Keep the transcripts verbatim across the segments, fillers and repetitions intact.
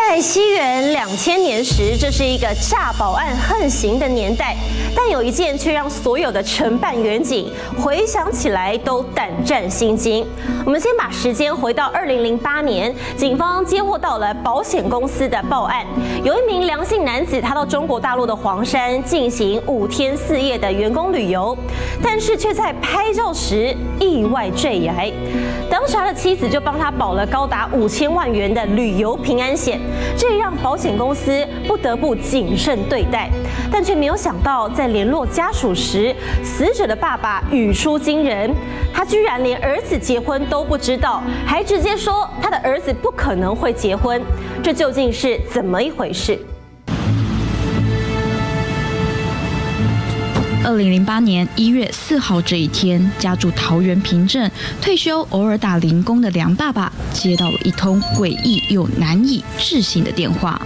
在西元两千年时，这是一个诈保案横行的年代，但有一件却让所有的承办员警回想起来都胆战心惊。我们先把时间回到二零零八年，警方接获到了保险公司的报案，有一名梁姓男子，他到中国大陆的黄山进行五天四夜的员工旅游，但是却在拍照时意外坠崖。当时他的妻子就帮他保了高达五千万元的旅游平安险。 这让保险公司不得不谨慎对待，但却没有想到，在联络家属时，死者的爸爸语出惊人，他居然连儿子结婚都不知道，还直接说他的儿子不可能会结婚，这究竟是怎么一回事？ 二零零八年一月四号这一天，家住桃园平镇、退休偶尔打零工的梁爸爸，接到了一通诡异又难以置信的电话。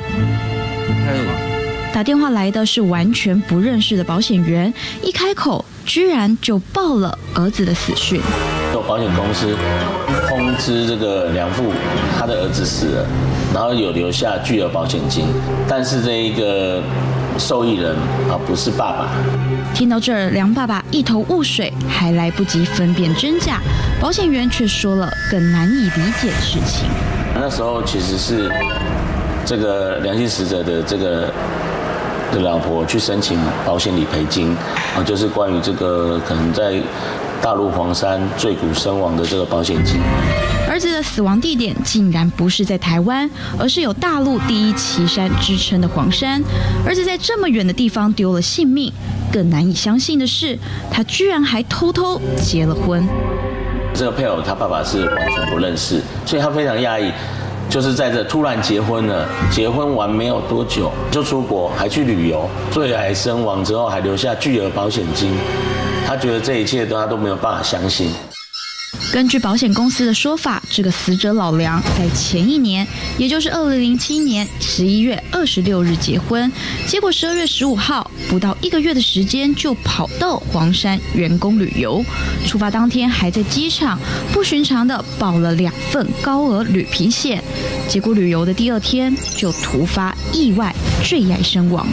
打电话来的是完全不认识的保险员，一开口居然就报了儿子的死讯。 有保险公司通知这个梁父，他的儿子死了，然后有留下巨额保险金，但是这一个受益人啊不是爸爸。 听到这儿，梁爸爸一头雾水，还来不及分辨真假，保险员却说了更难以理解的事情。 那时候其实是这个梁姓死者的这个的老婆去申请保险理赔金啊，就是关于这个可能在大陆黄山坠谷身亡的这个保险金。 儿子的死亡地点竟然不是在台湾，而是有大陆第一奇山之称的黄山。儿子在这么远的地方丢了性命，更难以相信的是，他居然还偷偷结了婚。 这个配偶他爸爸是完全不认识，所以他非常讶异，就是在这突然结婚了，结婚完没有多久就出国，还去旅游，坠崖身亡之后还留下巨额保险金，他觉得这一切都他都没有办法相信。 根据保险公司的说法，这个死者老梁在前一年，也就是二零零七年十一月二十六日结婚，结果十二月十五号不到一个月的时间就跑到黄山员工旅游，出发当天还在机场不寻常的保了两份高额旅平险，结果旅游的第二天就突发意外坠崖身亡。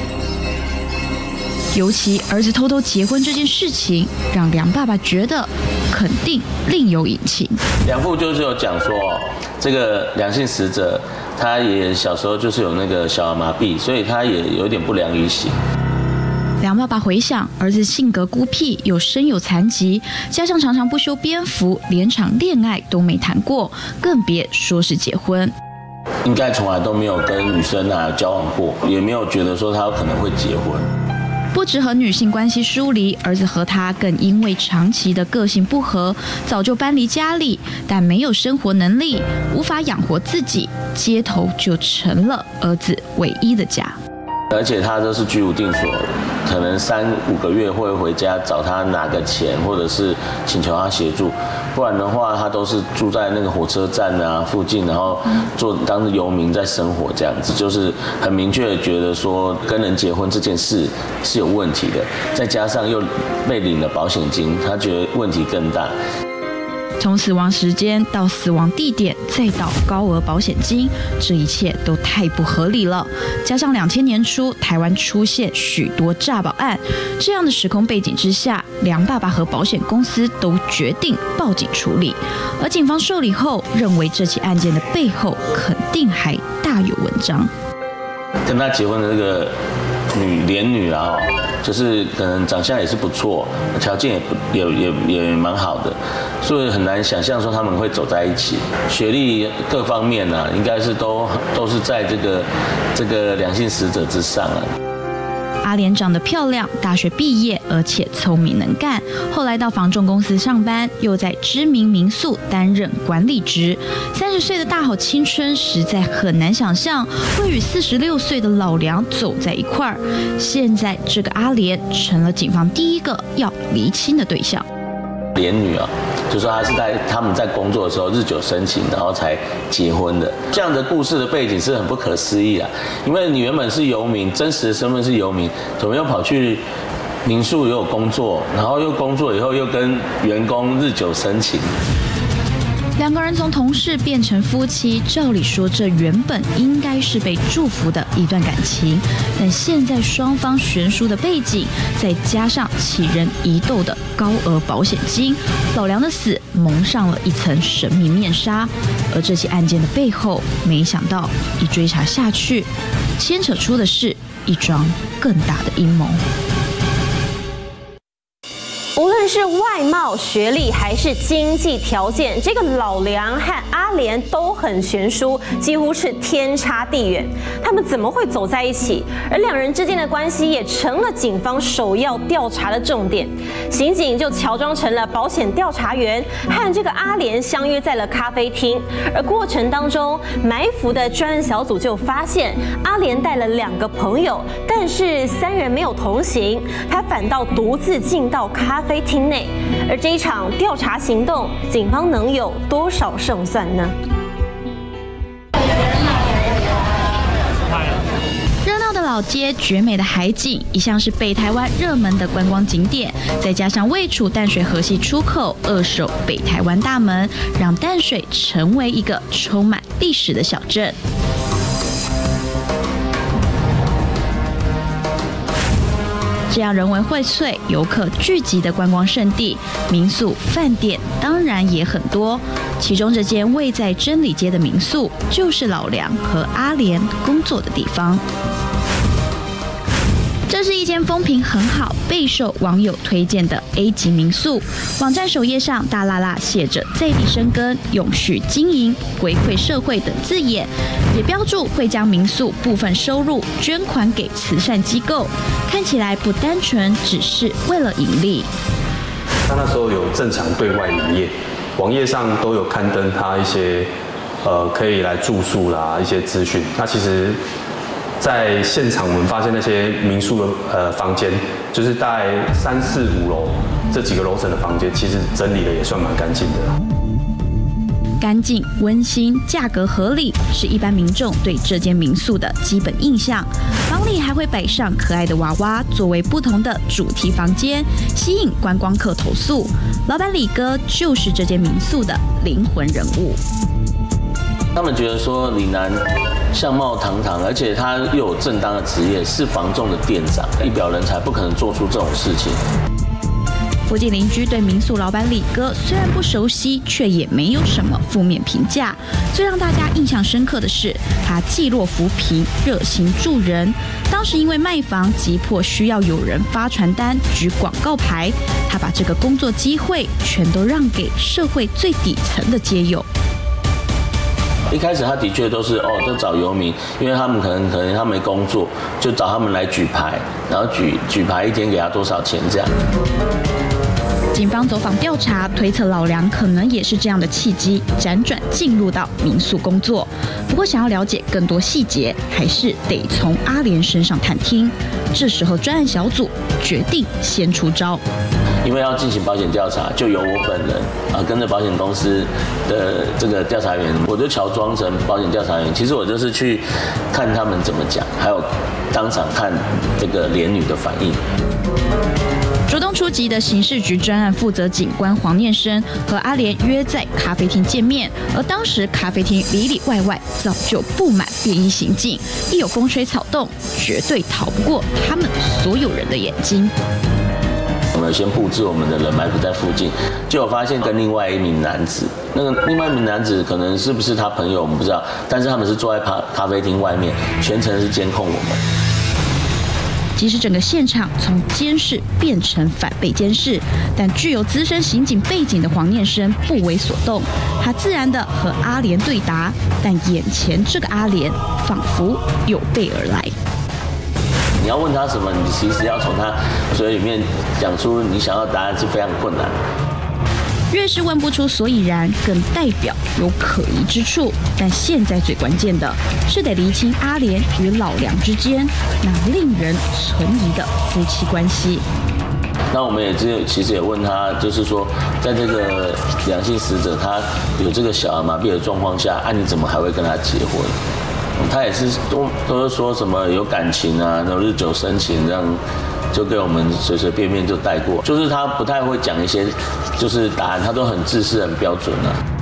尤其儿子偷偷结婚这件事情，让梁爸爸觉得肯定另有隐情。 梁父就是有讲说，这个梁姓死者，他也小时候就是有那个小儿麻痹，所以他也有点不良于行。 梁爸爸回想，儿子性格孤僻，又身有残疾，加上常常不修边幅，连场恋爱都没谈过，更别说是结婚。 应该从来都没有跟女生啊交往过，也没有觉得说他有可能会结婚。 不只和女性关系疏离，儿子和他更因为长期的个性不合，早就搬离家里，但没有生活能力，无法养活自己，街头就成了儿子唯一的家。 而且他都是居无定所，可能三五个月会回家找他拿个钱，或者是请求他协助，不然的话，他都是住在那个火车站啊附近，然后做当游民在生活这样子，就是很明确的觉得说跟人结婚这件事是有问题的，再加上又被领了保险金，他觉得问题更大。 从死亡时间到死亡地点，再到高额保险金，这一切都太不合理了。加上两千年初台湾出现许多诈保案，这样的时空背景之下，梁爸爸和保险公司都决定报警处理。而警方受理后，认为这起案件的背后肯定还大有文章。 跟他结婚的这个女连女啊，就是可能长相也是不错，条件也不也也也蛮好的，所以很难想象说他们会走在一起。学历各方面啊，应该是都都是在这个这个两性死者之上啊。 阿莲长得漂亮，大学毕业，而且聪明能干。后来到房仲公司上班，又在知名民宿担任管理职。三十岁的大好青春，实在很难想象会与四十六岁的老梁走在一块儿。现在这个阿莲成了警方第一个要厘清的对象。 连女啊，就说她是在他们在工作的时候日久生情，然后才结婚的。这样的故事的背景是很不可思议啊，因为你原本是游民，真实的身份是游民，怎么又跑去民宿也有工作，然后又工作以后又跟员工日久生情？ 两个人从同事变成夫妻，照理说这原本应该是被祝福的一段感情，但现在双方悬殊的背景，再加上起人疑窦的高额保险金，老梁的死蒙上了一层神秘面纱。而这起案件的背后，没想到一追查下去，牵扯出的是一桩更大的阴谋。 无论是外貌、学历还是经济条件，这个老梁和阿莲都很悬殊，几乎是天差地远。他们怎么会走在一起？而两人之间的关系也成了警方首要调查的重点。刑警就乔装成了保险调查员，和这个阿莲相约在了咖啡厅。而过程当中，埋伏的专案小组就发现阿莲带了两个朋友，但是三人没有同行，他反倒独自进到咖啡厅内。而这一场调查行动，警方能有多少胜算呢？ 热闹的老街、绝美的海景，一向是北台湾热门的观光景点。再加上位处淡水河系出口，扼守北台湾大门，让淡水成为一个充满历史的小镇。这样人文荟萃、游客聚集的观光胜地，民宿、饭店当然也很多。其中这间位在真理街的民宿，就是老梁和阿莲工作的地方。这是一间风评很好、备受网友推荐的 A 级民宿。网站首页上大剌剌写着“在地生根、永续经营、回馈社会”等字眼，也标注会将民宿部分收入捐款给慈善机构，看起来不单纯只是为了盈利。 他那时候有正常对外营业，网页上都有刊登他一些呃可以来住宿啦一些资讯。那其实在现场我们发现那些民宿的呃房间，就是大概三四五楼这几个楼层的房间，其实整理的也算蛮干净的。 干净、温馨、价格合理，是一般民众对这间民宿的基本印象。房里还会摆上可爱的娃娃，作为不同的主题房间，吸引观光客投宿。老板李哥就是这间民宿的灵魂人物。 他们觉得说李楠相貌堂堂，而且他又有正当的职业，是房仲的店长，一表人才，不可能做出这种事情。 附近邻居对民宿老板李哥虽然不熟悉，却也没有什么负面评价。最让大家印象深刻的是，他济弱扶贫，热心助人。当时因为卖房急迫需要有人发传单、举广告牌，他把这个工作机会全都让给社会最底层的街友。 一开始他的确都是哦，都找游民，因为他们可能可能他没工作，就找他们来举牌，然后举举牌一天给他多少钱这样。 警方走访调查，推测老梁可能也是这样的契机，辗转进入到民宿工作。不过，想要了解更多细节，还是得从阿莲身上探听。这时候，专案小组决定先出招。 因为要进行保险调查，就由我本人啊跟着保险公司的这个调查员，我就乔装成保险调查员。其实我就是去看他们怎么讲，还有当场看这个连女的反应。 主动出击的刑事局专案负责警官黄念生和阿莲约在咖啡厅见面，而当时咖啡厅里里外外早就布满便衣刑警，一有风吹草动，绝对逃不过他们所有人的眼睛。 我们先布置我们的人埋伏在附近，就有发现跟另外一名男子，那个另外一名男子可能是不是他朋友我们不知道，但是他们是坐在咖咖啡厅外面，全程是监控我们。 即使整个现场从监视变成反被监视，但具有资深刑警背景的黄念生不为所动，他自然的和阿莲对答，但眼前这个阿莲仿佛有备而来。 你要问他什么，你其实要从他嘴里面讲出你想要的答案是非常困难。 越是问不出所以然，更代表有可疑之处。但现在最关键的是得厘清阿莲与老梁之间那令人存疑的夫妻关系。 那我们也只其实也问他，就是说，在这个两性死者他有这个小儿麻痹的状况下，啊，你怎么还会跟他结婚？他也是都都是说什么有感情啊，然后日久生情这样，就给我们随随便便就带过。就是他不太会讲一些就是答案，他都很自私、很标准啊。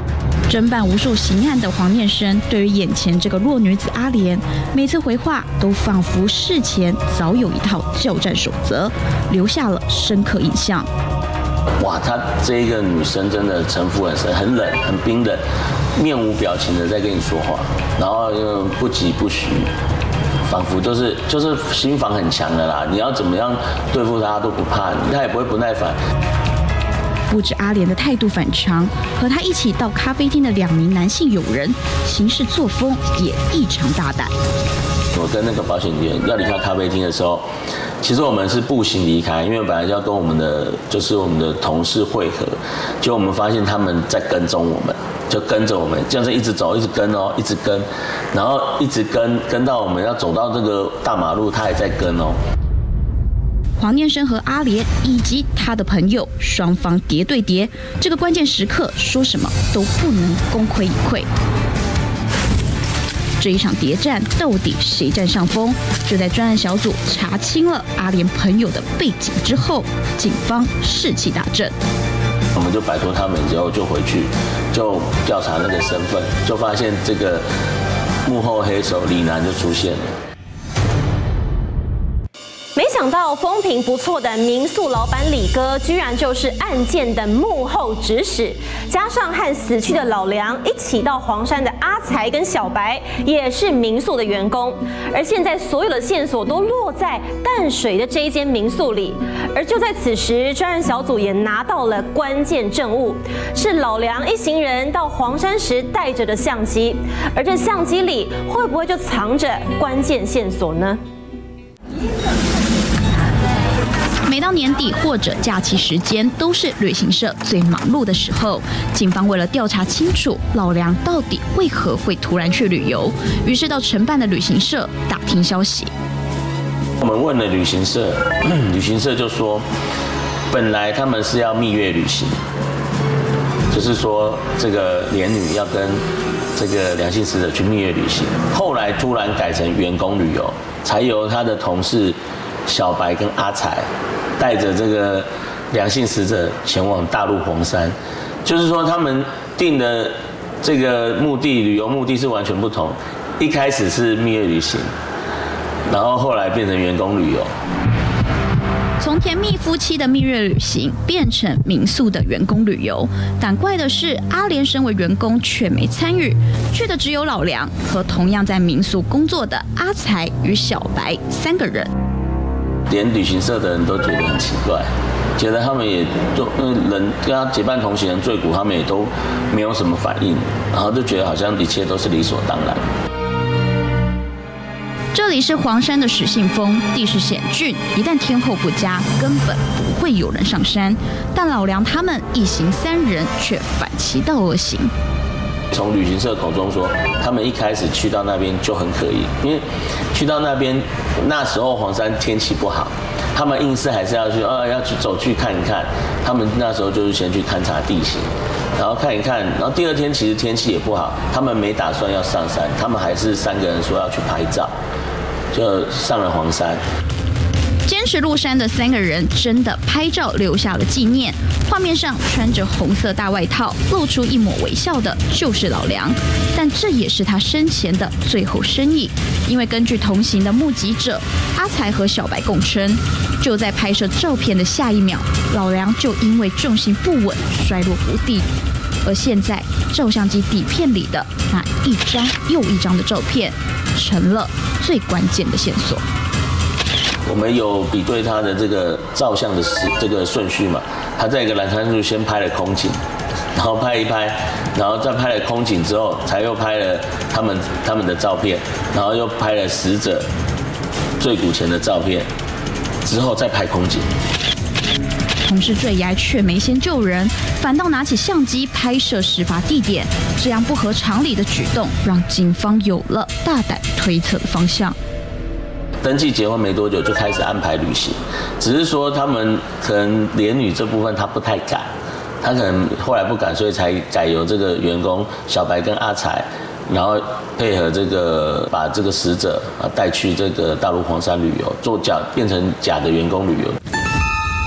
侦办无数刑案的黄念生，对于眼前这个弱女子阿莲，每次回话都仿佛事前早有一套教战守则，留下了深刻印象。 哇，她这一个女生真的城府很深，很冷，很冰冷，面无表情的在跟你说话，然后又不疾不徐，仿佛就是就是心防很强的啦。你要怎么样对付她都不怕你，她也不会不耐烦。 不止阿莲的态度反常，和她一起到咖啡厅的两名男性友人，行事作风也异常大胆。 我跟那个保险员要离开咖啡厅的时候，其实我们是步行离开，因为本来就要跟我们的就是我们的同事会合，结果我们发现他们在跟踪我们，就跟着我们，这样子一直走，一直跟哦，一直跟，然后一直跟跟到我们要走到这个大马路，他还在跟哦。 黄念生和阿莲以及他的朋友双方叠对叠，这个关键时刻说什么都不能功亏一篑。这一场谍战到底谁占上风？就在专案小组查清了阿莲朋友的背景之后，警方士气大振。 我们就摆脱他们之后，就回去就调查那个身份，就发现这个幕后黑手李楠就出现了。 没想到风评不错的民宿老板李哥，居然就是案件的幕后指使。加上和死去的老梁一起到黄山的阿才跟小白，也是民宿的员工。而现在所有的线索都落在淡水的这一间民宿里。而就在此时，专案小组也拿到了关键证物，是老梁一行人到黄山时带着的相机。而这相机里会不会就藏着关键线索呢？ 每到年底或者假期时间，都是旅行社最忙碌的时候。警方为了调查清楚老梁到底为何会突然去旅游，于是到承办的旅行社打听消息。 我们问了旅行社，旅行社就说，本来他们是要蜜月旅行，就是说这个连女要跟这个梁姓死者去蜜月旅行，后来突然改成员工旅游，才由他的同事小白跟阿才带着这个梁姓死者前往大陆黄山，就是说他们定的这个目的旅游目的是完全不同，一开始是蜜月旅行，然后后来变成员工旅游。 从甜蜜夫妻的蜜月旅行变成民宿的员工旅游，但怪的是阿莲身为员工却没参与，去的只有老梁和同样在民宿工作的阿才与小白三个人。 连旅行社的人都觉得很奇怪，觉得他们也都人跟他结伴同行人坠谷，他们也都没有什么反应，然后就觉得好像一切都是理所当然。 这里是黄山的始信峰，地势险峻，一旦天候不佳，根本不会有人上山。但老梁他们一行三人却反其道而行。 从旅行社口中说，他们一开始去到那边就很可疑，因为去到那边那时候黄山天气不好，他们硬是还是要去，呃，要去走去看一看。他们那时候就是先去勘察地形，然后看一看，然后第二天其实天气也不好，他们没打算要上山，他们还是三个人说要去拍照，就上了黄山。 坚持入山的三个人真的拍照留下了纪念。画面上穿着红色大外套、露出一抹微笑的就是老梁，但这也是他生前的最后身影。因为根据同行的目击者阿才和小白供称，就在拍摄照片的下一秒，老梁就因为重心不稳摔落谷底。而现在照相机底片里的那一张又一张的照片，成了最关键的线索。 我们有比对他的这个照相的这个顺序嘛？他在一个栏杆处先拍了空景，然后拍一拍，然后再拍了空景之后，才又拍了他们他们的照片，然后又拍了死者坠谷前的照片，之后再拍空景。 同事坠崖却没先救人，反倒拿起相机拍摄事发地点，这样不合常理的举动，让警方有了大胆推测的方向。 登记结婚没多久就开始安排旅行，只是说他们可能连女这部分他不太敢，他可能后来不敢，所以才改由这个员工小白跟阿才，然后配合这个把这个死者啊带去这个大陆黄山旅游，做假变成假的员工旅游。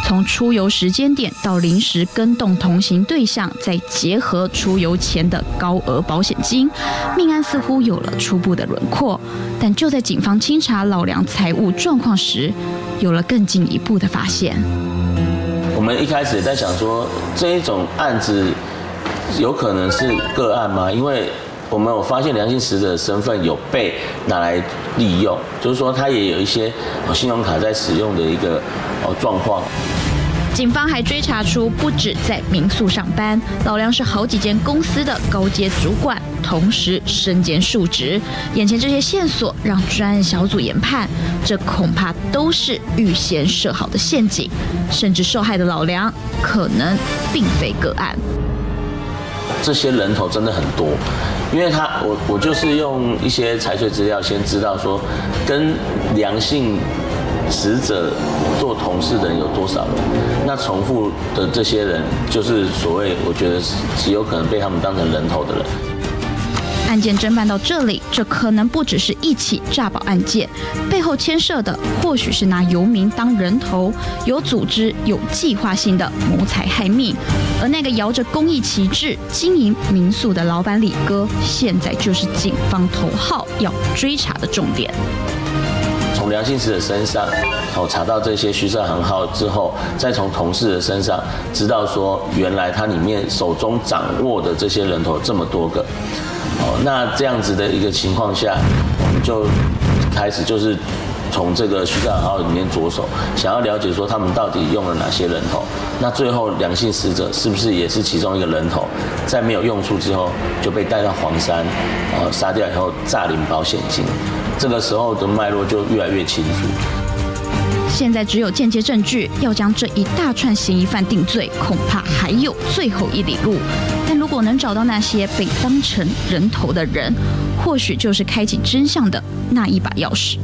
从出游时间点到临时跟动同行对象，再结合出游前的高额保险金，命案似乎有了初步的轮廓。但就在警方清查老梁财务状况时，有了更进一步的发现。 我们一开始也在想说，这一种案子有可能是个案吗？因为我们有发现良性死者的身份有被拿来利用，就是说他也有一些信用卡在使用的一个状况。 警方还追查出，不止在民宿上班，老梁是好几间公司的高阶主管，同时身兼数职。眼前这些线索让专案小组研判，这恐怕都是预先设好的陷阱，甚至受害的老梁可能并非个案。 这些人头真的很多，因为他我我就是用一些财税资料先知道说，跟良性死者做同事的人有多少人？那重复的这些人，就是所谓我觉得极有可能被他们当成人头的人。 案件侦办到这里，这可能不只是一起诈保案件，背后牵涉的或许是拿游民当人头，有组织、有计划性的谋财害命。而那个摇着公益旗帜经营民宿的老板李哥，现在就是警方头号要追查的重点。 从良性死者身上，哦查到这些虚设行号之后，再从同事的身上知道说，原来他里面手中掌握的这些人头这么多个，哦，那这样子的一个情况下，我们就开始就是从这个虚设行号里面着手，想要了解说他们到底用了哪些人头，那最后良性死者是不是也是其中一个人头，在没有用处之后就被带到黄山，呃杀掉以后诈领保险金。这个时候的脉络就越来越清楚。 现在只有间接证据，要将这一大串嫌疑犯定罪，恐怕还有最后一里路。但如果能找到那些被当成人头的人，或许就是开启真相的那一把钥匙。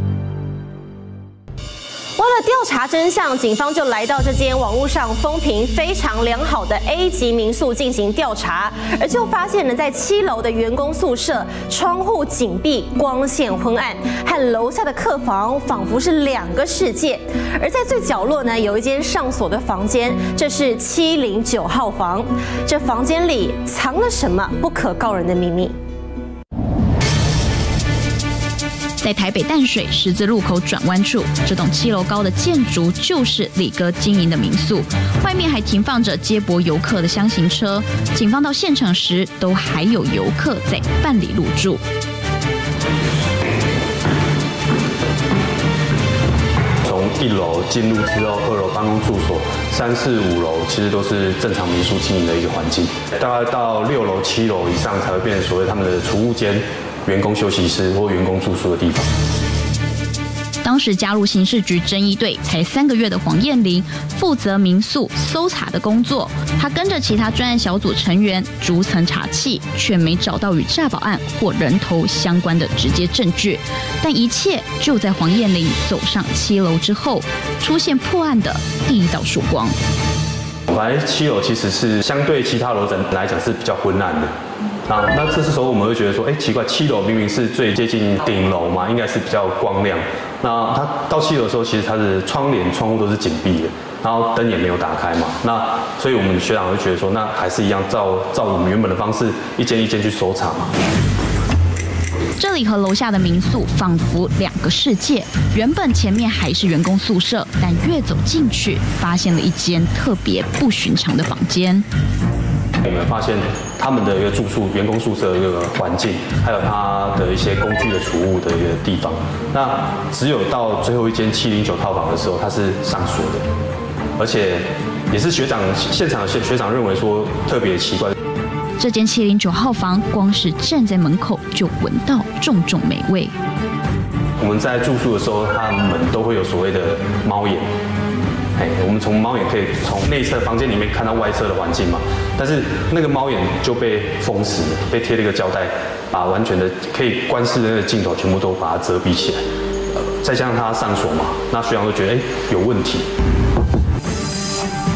为了调查真相，警方就来到这间网络上风评非常良好的 A 级民宿进行调查，而就发现呢，在七楼的员工宿舍，窗户紧闭，光线昏暗，和楼下的客房仿佛是两个世界。而在最角落呢，有一间上锁的房间，这是七零九号房。这房间里藏了什么不可告人的秘密？ 在台北淡水十字路口转弯处，这栋七楼高的建筑就是李哥经营的民宿，外面还停放着接驳游客的箱型车。警方到现场时，都还有游客在办理入住。 从一楼进入之后，二楼办公处所，三四五楼其实都是正常民宿经营的一个环境，大概到六楼、七楼以上才会变成所谓他们的储物间、员工休息室或员工住宿的地方。 当时加入刑事局侦缉队才三个月的黄燕玲，负责民宿搜查的工作。她跟着其他专案小组成员逐层查缉，却没找到与诈保案或人头相关的直接证据。但一切就在黄燕玲走上七楼之后，出现破案的第一道曙光。 本来七楼其实是相对其他楼层来讲是比较昏暗的。啊，那这时候我们会觉得说，哎，奇怪，七楼明明是最接近顶楼嘛，应该是比较光亮。那它到七楼的时候，其实它的窗帘、窗户都是紧闭的，然后灯也没有打开嘛。那所以我们学长会觉得说，那还是一样照照我们原本的方式，一间一间去搜查嘛。 这里和楼下的民宿仿佛两个世界。原本前面还是员工宿舍，但越走进去，发现了一间特别不寻常的房间。 我们发现他们的一个住宿、员工宿舍的一个环境，还有他的一些工具的储物的一个地方。那只有到最后一间七零九套房的时候，它是上锁的，而且也是学长现场的学长认为说特别奇怪。 这间七零九号房，光是站在门口就闻到重重霉味。 我们在住宿的时候，他们都会有所谓的猫眼。哎，我们从猫眼可以从内侧房间里面看到外侧的环境嘛，但是那个猫眼就被封死了，被贴了一个胶带，把完全的可以观视的那个镜头全部都把它遮蔽起来。呃，再加上它上锁嘛，那学长就觉得哎有问题。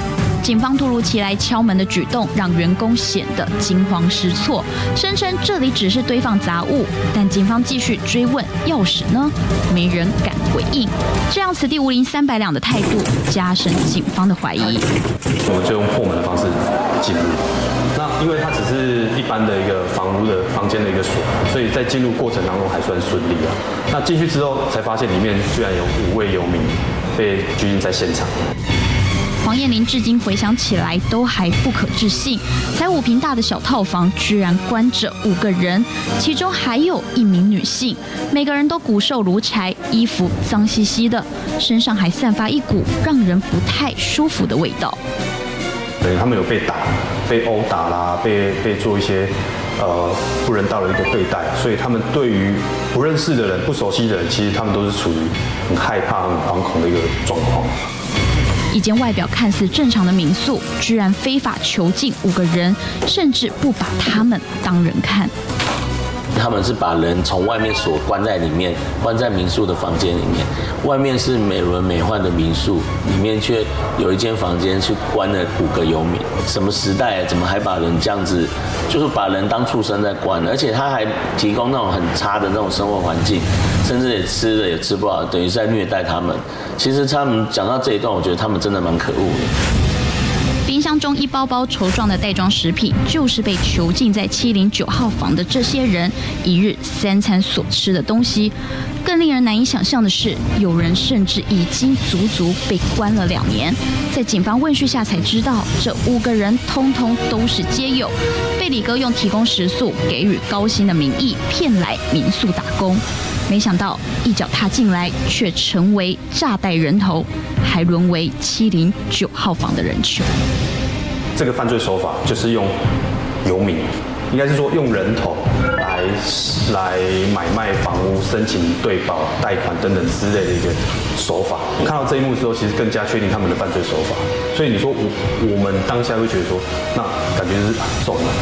警方突如其来敲门的举动让员工显得惊慌失措，声称这里只是堆放杂物。但警方继续追问钥匙呢？没人敢回应。这样此地无银三百两的态度，加深警方的怀疑。 我们就用破门的方式进入。那因为它只是一般的一个房屋的房间的一个锁，所以在进入过程当中还算顺利啊。那进去之后才发现里面居然有五位游民被拘禁在现场。 黄燕玲至今回想起来都还不可置信，才五坪大的小套房居然关着五个人，其中还有一名女性，每个人都骨瘦如柴，衣服脏兮兮的，身上还散发一股让人不太舒服的味道。 对，他们有被打、被殴打啦，被被做一些呃不人道的一个对待，所以他们对于不认识的人、不熟悉的人，其实他们都是处于很害怕、很惶恐的一个状况。 一间外表看似正常的民宿，居然非法囚禁五个人，甚至不把他们当人看。 他们是把人从外面锁关在里面，关在民宿的房间里面。外面是美轮美奂的民宿，里面却有一间房间去关了五个游民。什么时代，怎么还把人这样子，就是把人当畜生在关？而且他还提供那种很差的那种生活环境，甚至也吃的也吃不好，等于是在虐待他们。其实他们讲到这一段，我觉得他们真的蛮可恶的。 冰箱中一包包稠状的袋装食品，就是被囚禁在七零九号房的这些人一日三餐所吃的东西。更令人难以想象的是，有人甚至已经足足被关了两年。在警方问讯下才知道，这五个人通通都是街友，被李哥用提供食宿、给予高薪的名义骗来民宿打工。没想到一脚踏进来，却成为炸带人头，还沦为七零九号房的人球。 这个犯罪手法就是用游民，应该是说用人头来来买卖房屋、申请对保、贷款等等之类的一个手法。看到这一幕之后，其实更加确定他们的犯罪手法。所以你说我我们当下会觉得说，那感觉是中了。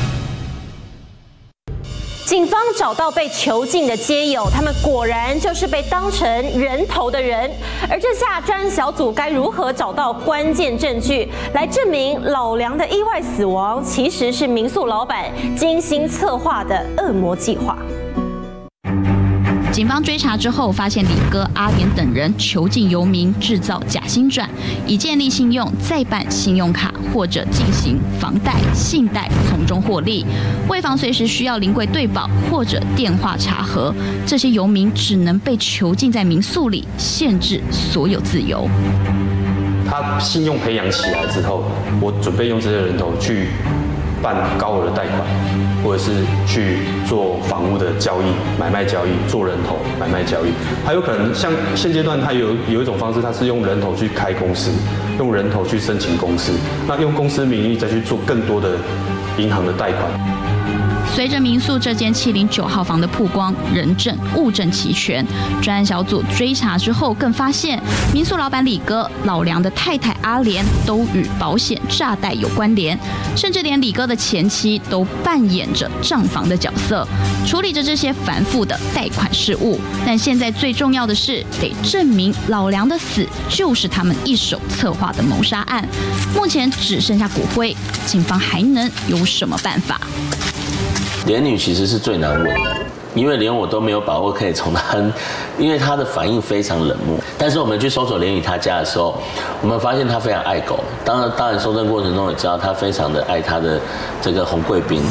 警方找到被囚禁的街友，他们果然就是被当成人头的人。而这下专案小组该如何找到关键证据，来证明老梁的意外死亡其实是民宿老板精心策划的恶魔计划？ 警方追查之后，发现李哥、阿莲等人囚禁游民，制造假薪转，以建立信用，再办信用卡或者进行房贷、信贷，从中获利。为防随时需要临柜对保或者电话查核，这些游民只能被囚禁在民宿里，限制所有自由。 他信用培养起来之后，我准备用这些人头去办高额的贷款，或者是去做房屋的交易、买卖交易，做人头买卖交易，还有可能像现阶段，它有有一种方式，它是用人头去开公司，用人头去申请公司，那用公司名义再去做更多的银行的贷款。 随着民宿这间七零九号房的曝光，人证物证齐全，专案小组追查之后，更发现民宿老板李哥、老梁的太太阿莲都与保险诈贷有关联，甚至连李哥的前妻都扮演着账房的角色，处理着这些繁复的贷款事务。但现在最重要的是，得证明老梁的死就是他们一手策划的谋杀案。目前只剩下骨灰，警方还能有什么办法？ 连女其实是最难问的，因为连我都没有把握可以从她，因为她的反应非常冷漠。但是我们去搜索连女她家的时候，我们发现她非常爱狗。当然，当然搜证过程中也知道她非常的爱她的这个红贵宾。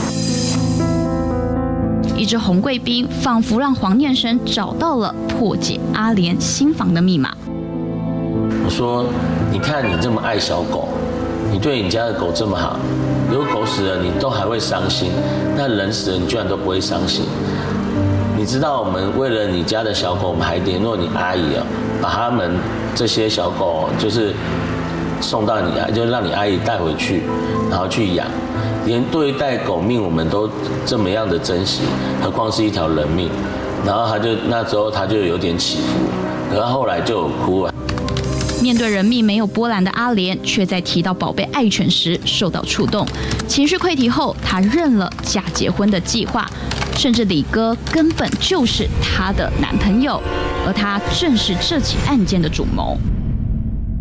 一只红贵宾仿佛让黄念生找到了破解阿莲新房的密码。 我说：“你看你这么爱小狗，你对你家的狗这么好。”如果狗死了，你都还会伤心；那人死了，你居然都不会伤心。你知道，我们为了你家的小狗，我们还联络你阿姨啊，把他们这些小狗就是送到你啊，就让你阿姨带回去，然后去养。连对待狗命，我们都这么样的珍惜，何况是一条人命。然后他就那时候他就有点起伏，然后后来就有哭了。 面对人命没有波澜的阿莲，却在提到宝贝爱犬时受到触动，情绪溃堤后，她认了假结婚的计划，甚至李哥根本就是她的男朋友，而他正是这起案件的主谋。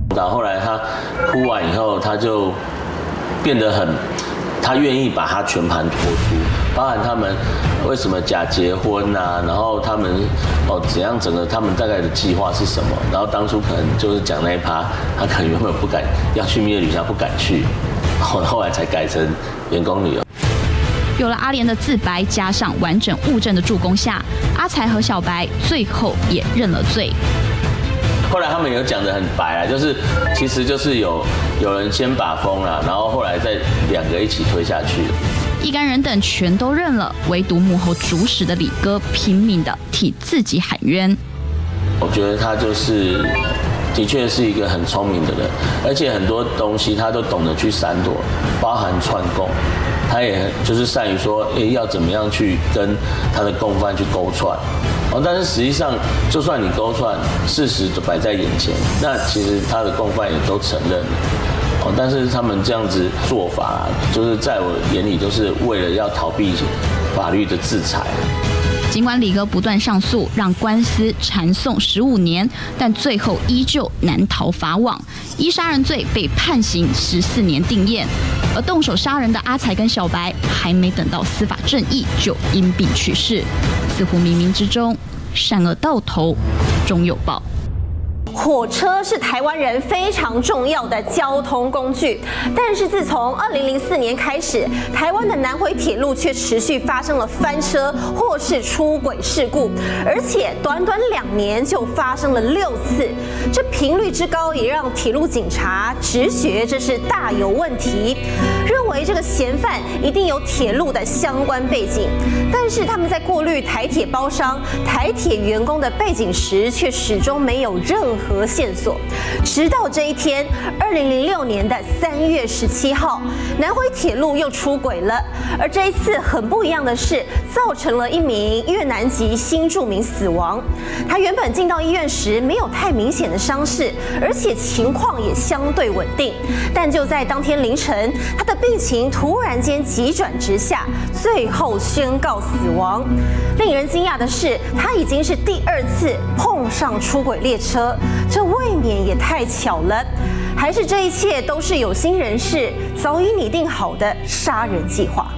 然后后来他哭完以后，他就变得很，他愿意把他全盘托出，包含他们为什么假结婚啊，然后他们哦怎样整个他们大概的计划是什么，然后当初可能就是讲那一趴，他可能原本不敢要去蜜月旅行，不敢去，后后来才改成员工旅游。 有了阿莲的自白，加上完整物证的助攻下，阿财和小白最后也认了罪。 后来他们有讲得很白啊，就是其实就是有有人先把风了，然后后来再两个一起推下去。 一干人等全都认了，唯独幕后主使的李哥拼命的替自己喊冤。 我觉得他就是的确是一个很聪明的人，而且很多东西他都懂得去闪躲，包含串供。他也就是善于说，诶，要怎么样去跟他的共犯去勾串，哦，但是实际上，就算你勾串，事实都摆在眼前，那其实他的共犯也都承认了，哦，但是他们这样子做法啊，就是在我眼里都是为了要逃避法律的制裁。 尽管李哥不断上诉，让官司缠讼十五年，但最后依旧难逃法网，依杀人罪被判刑十四年定谳。而动手杀人的阿财跟小白，还没等到司法正义，就因病去世。似乎冥冥之中，善恶到头终有报。 火车是台湾人非常重要的交通工具，但是自从二零零四年开始，台湾的南回铁路却持续发生了翻车或是出轨事故，而且短短两年就发生了六次，这频率之高也让铁路警察直觉这是大有问题，认为这个嫌犯一定有铁路的相关背景，但是他们在过滤台铁包商、台铁员工的背景时，却始终没有任何和线索，直到这一天，二零零六年的三月十七号，南回铁路又出轨了。而这一次很不一样的是，造成了一名越南籍新住民死亡。他原本进到医院时没有太明显的伤势，而且情况也相对稳定。但就在当天凌晨，他的病情突然间急转直下，最后宣告死亡。令人惊讶的是，他已经是第二次碰上出轨列车。这未免也太巧了，还是这一切都是有心人士早已拟定好的杀人计划？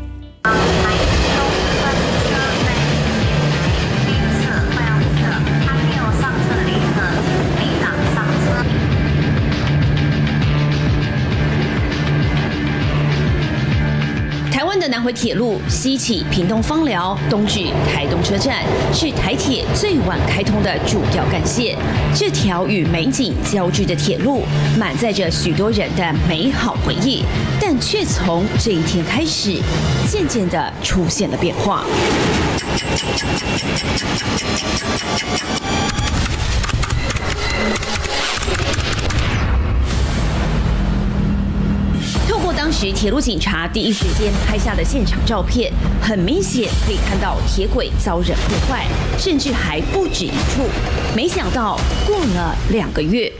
台湾的南回铁路西起屏东枋寮，东至台东车站，是台铁最晚开通的主要干线。这条与美景交织的铁路，满载着许多人的美好回忆，但却从这一天开始，渐渐地出现了变化。当时铁路警察第一时间拍下的现场照片，很明显可以看到铁轨遭人破坏，甚至还不止一处。没想到过了两个月，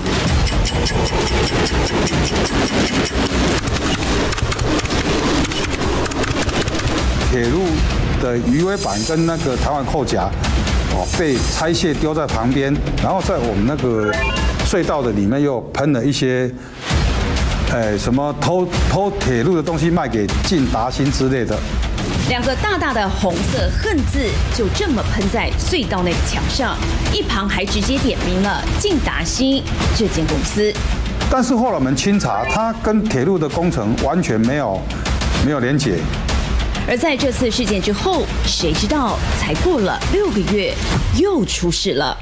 铁路的鱼尾板跟那个台湾扣夹，哦，被拆卸丢在旁边，然后在我们那个隧道的里面又喷了一些。哎，什么偷偷铁路的东西卖给进达兴之类的， 两个大大的红色恨字就这么喷在隧道内的墙上，一旁还直接点名了进达兴这间公司。 但是后来我们清查，它跟铁路的工程完全没有没有连结。 而在这次事件之后，谁知道才过了六个月，又出事了。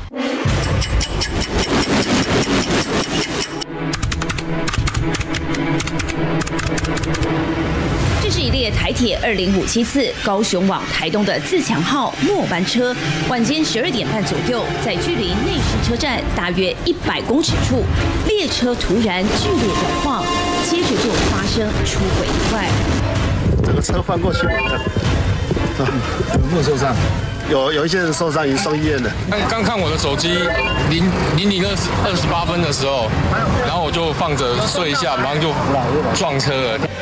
这是一列台铁二零五七次高雄往台东的自强号末班车，晚间十二点半左右，在距离内市车站大约一百公尺处，列车突然剧烈摇晃，接着就发生出轨意外。 整个车翻过去，有没有受伤？有有一些人受伤，已经送医院了。 刚刚看我的手机，零零零二十二十八分的时候，然后我就放着睡一下，马上就撞车了。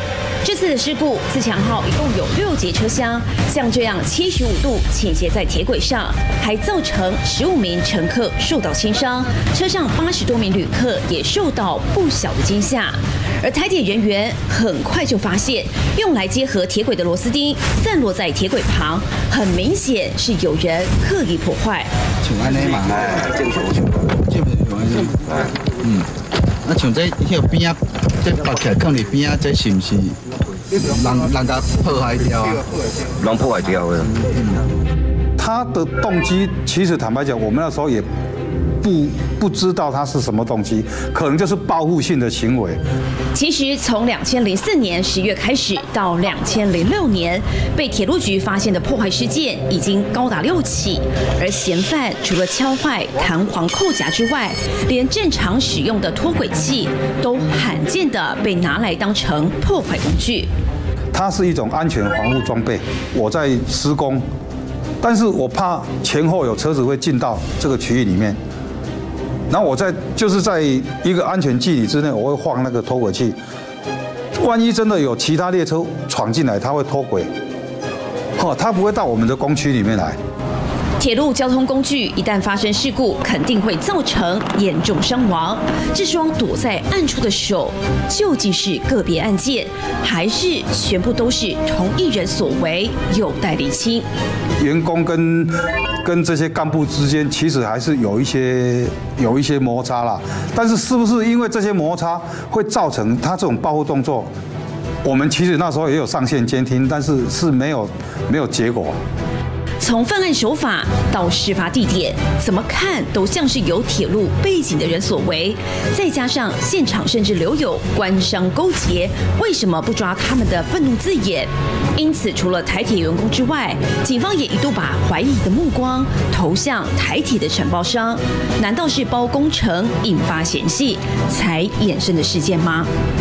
这次的事故，自强号一共有六节车厢，像这样七十五度倾斜在铁轨上，还造成十五名乘客受到轻伤，车上八十多名旅客也受到不小的惊吓。而台铁人员很快就发现，用来结合铁轨的螺丝钉散落在铁轨旁，很明显是有人刻意破坏。 像安尼嘛，哎，正常像，这边像安尼，嗯，啊像这迄个边啊，这拔起来放伫边啊，这是不是人人家破坏掉啊？人破坏掉的。 他的动机其实坦白讲，我们那时候也不不知道他是什么动机，可能就是报复性的行为。 其实从两千零四年十月开始到两千零六年，被铁路局发现的破坏事件已经高达六起，而嫌犯除了敲坏弹簧扣夹之外，连正常使用的脱轨器都罕见的被拿来当成破坏工具。 它是一种安全防护装备，我在施工，但是我怕前后有车子会进到这个区域里面。然后我在就是在一个安全距离之内，我会放那个脱轨器。万一真的有其他列车闯进来，它会脱轨，哦，它不会到我们的工区里面来。 铁路交通工具一旦发生事故，肯定会造成严重伤亡。这双躲在暗处的手，究竟是个别案件，还是全部都是同一人所为，有待厘清。 员工跟跟这些干部之间，其实还是有一些有一些摩擦啦。但是是不是因为这些摩擦会造成他这种报复动作？我们其实那时候也有上线监听，但是是没有没有结果。 从犯案手法到事发地点，怎么看都像是有铁路背景的人所为。再加上现场甚至留有官商勾结，为什么不抓他们的愤怒字眼？因此，除了台铁员工之外，警方也一度把怀疑的目光投向台铁的承包商。难道是包工程引发嫌隙才衍生的事件吗？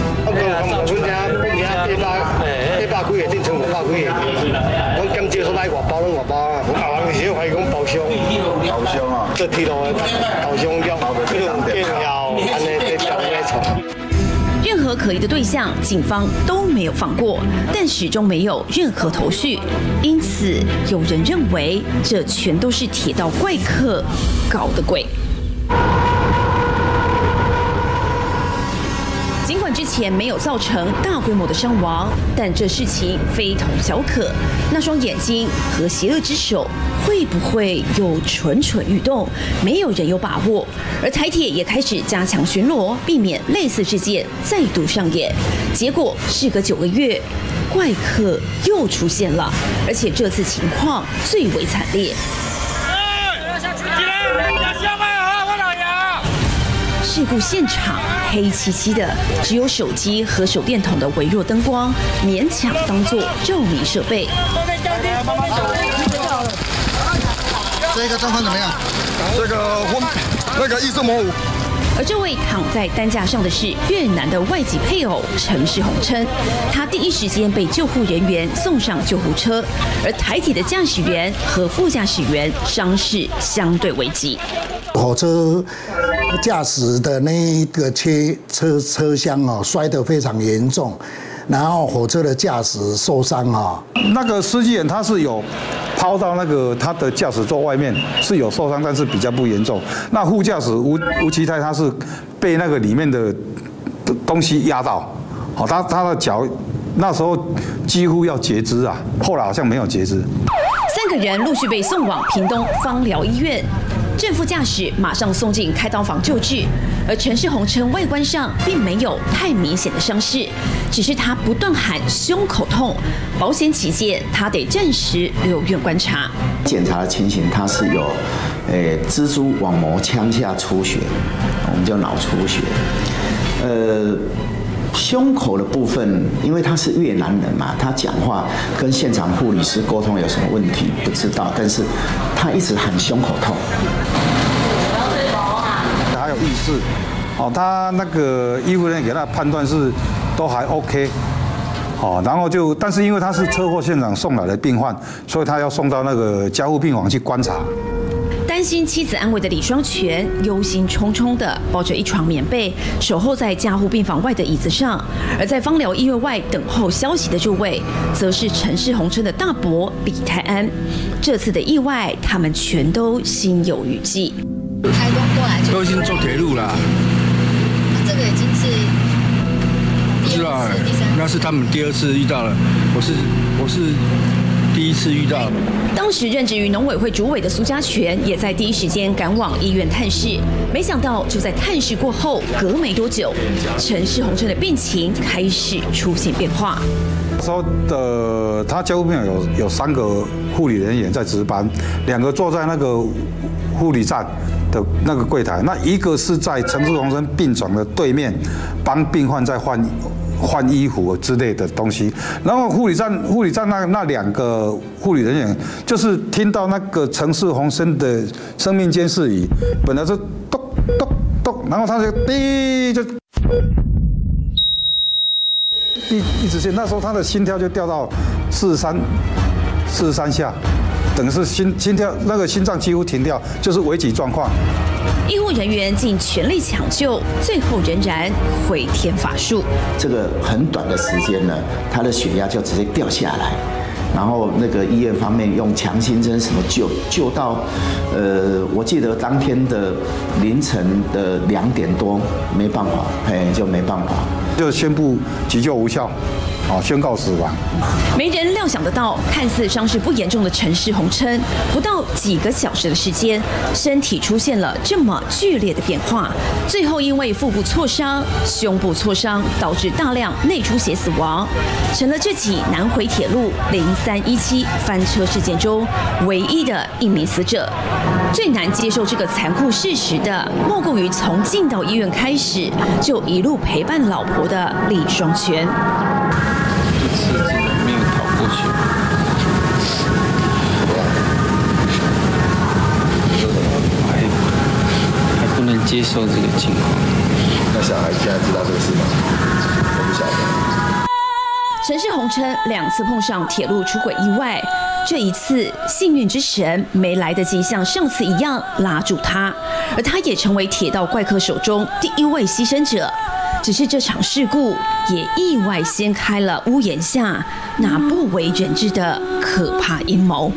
外包拢外包啊，我台湾是怀疑讲包商，包商啊，这铁路的包商了，这种建了，安尼在调在厂。 任何可疑的对象，警方都没有放过，但始终没有任何头绪。因此，有人认为这全都是铁道怪客搞的鬼。尽管之前没有造成大规模的伤亡，但这事情非同小可。那双眼睛和邪恶之手会不会有蠢蠢欲动？没有人有把握。而台铁也开始加强巡逻，避免类似事件再度上演。结果事隔九个月，怪客又出现了，而且这次情况最为惨烈。事故现场黑漆漆的，只有手机和手电筒的微弱灯光勉强当作照明设备。 这个状况怎么样？这个昏，那个意识模糊。 而这位躺在担架上的是越南的外籍配偶陈世宏琛，他第一时间被救护人员送上救护车，而台铁的驾驶员和副驾驶员伤势相对危急。 火车驾驶的那一个车车车厢哦，摔得非常严重，然后火车的驾驶受伤啊。 那个司机员他是有抛到那个他的驾驶座外面，是有受伤，但是比较不严重。那副驾驶吴吴其泰他是被那个里面的东西压到，好，他他的脚那时候几乎要截肢啊，后来好像没有截肢。 三个人陆续被送往屏东芳疗医院。正副驾驶马上送进开刀房救治，而陈世宏琛外观上并没有太明显的伤势，只是他不断喊胸口痛，保险起见，他得暂时留院观察。 检查的情形，他是有，诶，蜘蛛网膜腔下出血，我们叫脑出血，呃。胸口的部分，因为他是越南人嘛，他讲话跟现场护理师沟通有什么问题不知道，但是他一直喊胸口痛。 还有意识，哦，他那个医护人员给他的判断是都还 OK， 哦，然后就，但是因为他是车祸现场送来的病患，所以他要送到那个加护病房去观察。 担心妻子安危的李双全，忧心忡忡地抱着一床棉被，守候在加护病房外的椅子上。而在芳疗医院外等候消息的这位，则是陈氏红琛的大伯李泰安。这次的意外，他们全都心有余悸。 台东过来就都已经坐铁路了， 这个已经是不知道哎，那是他们第二次遇到了，我是我是第一次遇到。 当时任职于农委会主委的苏家全，也在第一时间赶往医院探视。没想到，就在探视过后，隔没多久，陈氏红琛的病情开始出现变化。 说的他加护病房有有三个护理人员在值班，两个坐在那个护理站的那个柜台，那一个是在陈氏红琛病床的对面，帮病患在换换衣服之类的东西。然后护理站护理站那那两个护理人员，就是听到那个陈氏红琛的生命监视仪，本来是咚咚咚，然后他就滴就。一一直线，那时候他的心跳就掉到四十三、四十三下，等于是心心跳那个心脏几乎停掉，就是危急状况。 医护人员尽全力抢救，最后仍然回天乏术。 这个很短的时间呢，他的血压就直接掉下来。然后那个医院方面用强心针什么救救到，呃，我记得当天的凌晨的两点多，没办法，嘿，就没办法， 就宣布急救无效，啊，宣告死亡。 没人料想得到，看似伤势不严重的陈氏红琛，不到几个小时的时间，身体出现了这么剧烈的变化，最后因为腹部挫伤、胸部挫伤，导致大量内出血死亡，成了这起南回铁路零三一七翻车事件中唯一的一名死者。最难接受这个残酷事实的，莫过于从进到医院开始就一路陪伴老婆的李双全。 这次没有逃过去，还还不能接受这个情况。 那小孩现在知道这个事吗？我不晓得。 陈氏红琛两次碰上铁路出轨意外，这一次幸运之神没来得及像上次一样拉住他，而他也成为铁道怪客手中第一位牺牲者。只是这场事故也意外掀开了屋檐下那不为人知的可怕阴谋。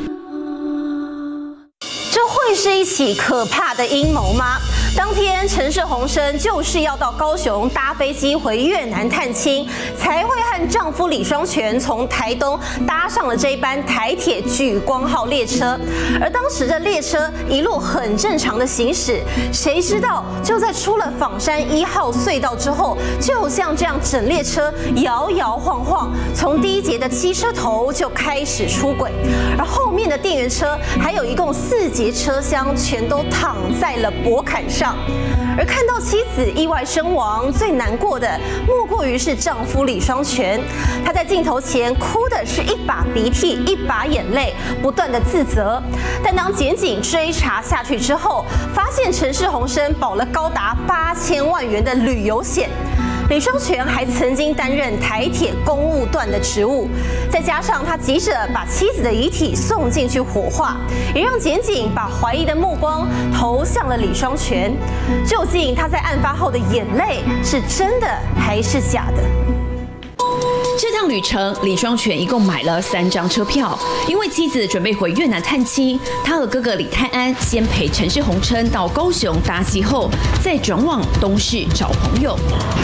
这会是一起可怕的阴谋吗？当天陈氏红琛就是要到高雄搭飞机回越南探亲，才会和丈夫李双全从台东搭上了这一班台铁莒光号列车。而当时的列车一路很正常的行驶，谁知道就在出了枋山一号隧道之后，就像这样整列车摇摇晃晃，从第一节的七车头就开始出轨，而后面的电源车还有一共四节车厢全都躺在了驳坎上。而看到妻子意外身亡，最难过的莫过于是丈夫李双全。他在镜头前哭的是一把鼻涕一把眼泪，不断的自责。但当检警追查下去之后，发现陈氏红琛保了高达八千万元的旅游险。李双全还曾经担任台铁公务段的职务，再加上他急着把妻子的遗体送进去火化，也让检警把怀疑的目光投向了李双全。究竟他在案发后的眼泪是真的还是假的？ 这趟旅程，李双全一共买了三张车票，因为妻子准备回越南探亲，他和哥哥李泰安先陪陈氏红琛到高雄搭机后，再转往东市找朋友。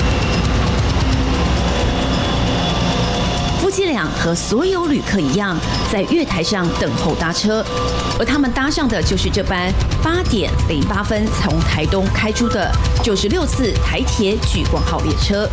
夫妻俩和所有旅客一样，在月台上等候搭车，而他们搭上的就是这班八点零八分从台东开出的九十六次台铁莒光号列车。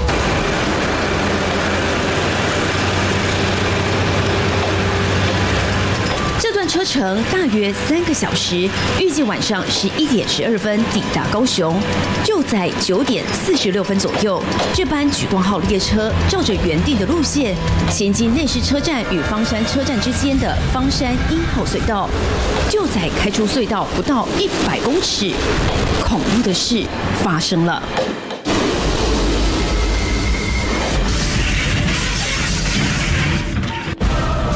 这段车程大约三个小时，预计晚上十一点十二分抵达高雄。就在九点四十六分左右，这班莒光号列车照着原定的路线，衔接内市车站与方山车站之间的方山一号隧道。就在开出隧道不到一百公尺，恐怖的事发生了。 他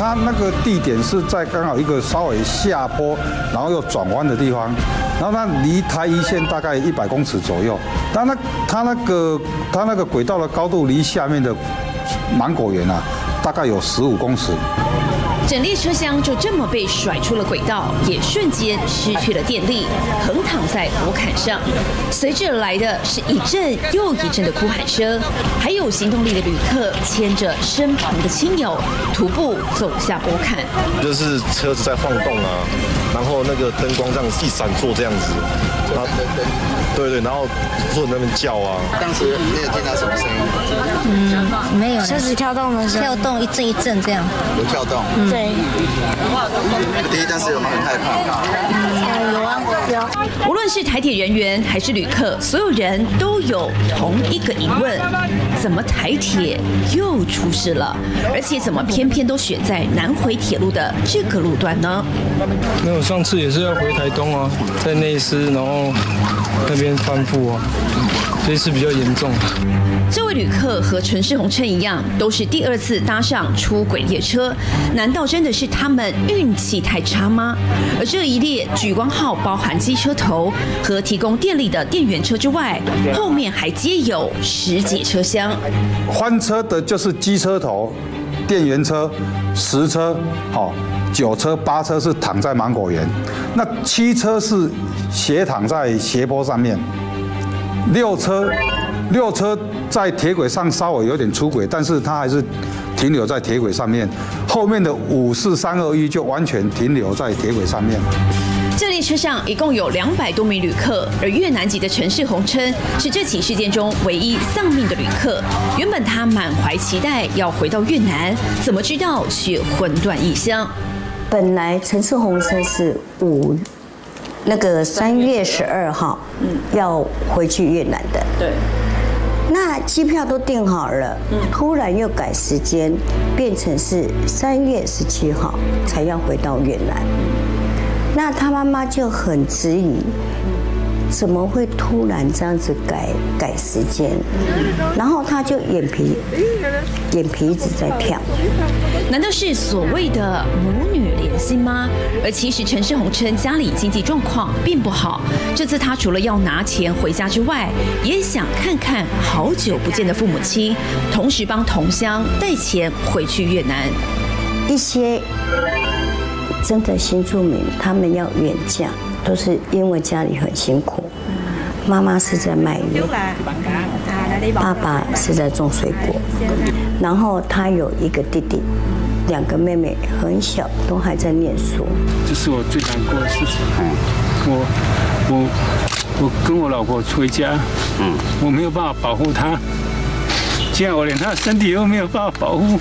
它那个地点是在刚好一个稍微下坡，然后又转弯的地方，然后它离台一线大概一百公尺左右。但那它那个它那个轨道的高度离下面的芒果园啊，大概有十五公尺。 整列车厢就这么被甩出了轨道，也瞬间失去了电力，横躺在火坎上。随之而来的是一阵又一阵的哭喊声，还有行动力的旅客牵着身旁的亲友，徒步走下火坎。 就是车子在晃动啊，然后那个灯光这样一闪烁这样子，然后对对，然后坐在那边叫啊。 当时没有听到什么声音？ 嗯，没有， 车子跳动的时候， 跳动一阵一阵这样。 有跳动。 嗯对。 第一当时有没有很害怕？ 嗯，有啊，有。 无论是台铁人员还是旅客，所有人都有同一个疑问：怎么台铁又出事了？而且怎么偏偏都选在南回铁路的这个路段呢？ 没有，上次也是要回台东啊，在内斯，然后那边翻覆啊，这次比较严重。 这位旅客和陈世宏称一样，都是第二次搭上出轨列车，难道真的是他们运气太差吗？而这一列莒光号包含机车头和提供电力的电源车之外，后面还接有十节车厢。 翻车的就是机车头、电源车、十车、好、九车、八车是躺在芒果园，那七车是斜躺在斜坡上面，六车。六车在铁轨上稍微有点出轨，但是它还是停留在铁轨上面。后面的五四三二一就完全停留在铁轨上面。 这列车上一共有两百多名旅客，而越南籍的陈世宏称是这起事件中唯一丧命的旅客。原本他满怀期待要回到越南，怎么知道却魂断异乡。 本来陈世宏生是五那个三月十二号，嗯，要回去越南的。对。那机票都订好了，突然又改时间，变成是三月十七号才要回到越南。那他妈妈就很质疑，怎么会突然这样子改改时间？然后他就眼皮眼皮一直在跳。 难道是所谓的母女连心吗？而其实陈世宏称家里经济状况并不好，这次他除了要拿钱回家之外，也想看看好久不见的父母亲，同时帮同乡带钱回去越南。 一些真的新住民，他们要远嫁，都是因为家里很辛苦。妈妈是在卖鱼，爸爸是在种水果，然后他有一个弟弟，两个妹妹很小，都还在念书。 这是我最难过的事情。嗯，我我我跟我老婆回家，嗯，我没有办法保护她，既然我连她的身体都没有办法保护，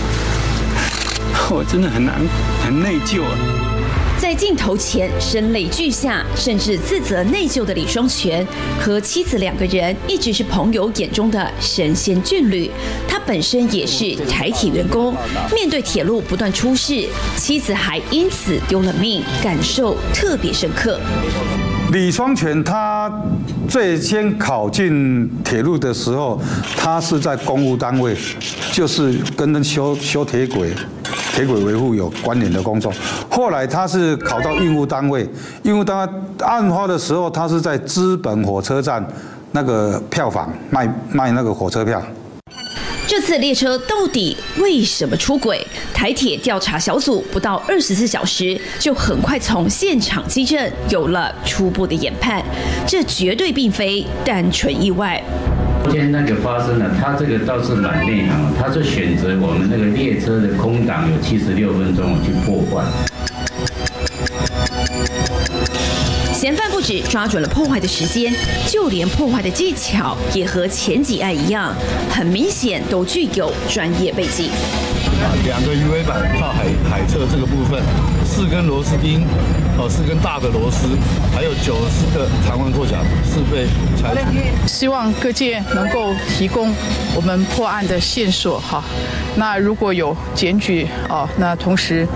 我真的很难很内疚啊。 在镜头前声泪俱下，甚至自责内疚的李双全和妻子两个人一直是朋友眼中的神仙眷侣。他本身也是台铁员工，面对铁路不断出事，妻子还因此丢了命，感受特别深刻。 李双全他最先考进铁路的时候，他是在公务单位，就是跟修修铁轨。铁轨维护有关联的工作，后来他是考到运务单位，运务单位案发的时候，他是在资本火车站那个票房卖卖那个火车票。 这次列车到底为什么出轨？台铁调查小组不到二十四小时，就很快从现场基证有了初步的研判，这绝对并非单纯意外。 昨天那个发生了，他这个倒是蛮内行，他是选择我们那个列车的空档有七十六分钟去破坏。 嫌犯不止抓准了破坏的时间，就连破坏的技巧也和前几案一样，很明显都具有专业背景。 两个鱼尾板靠海海侧这个部分，四根螺丝钉，哦，四根大的螺丝，还有九十个长环扣夹是被拆除。 希望各界能够提供我们破案的线索哈。那如果有检举哦，那同时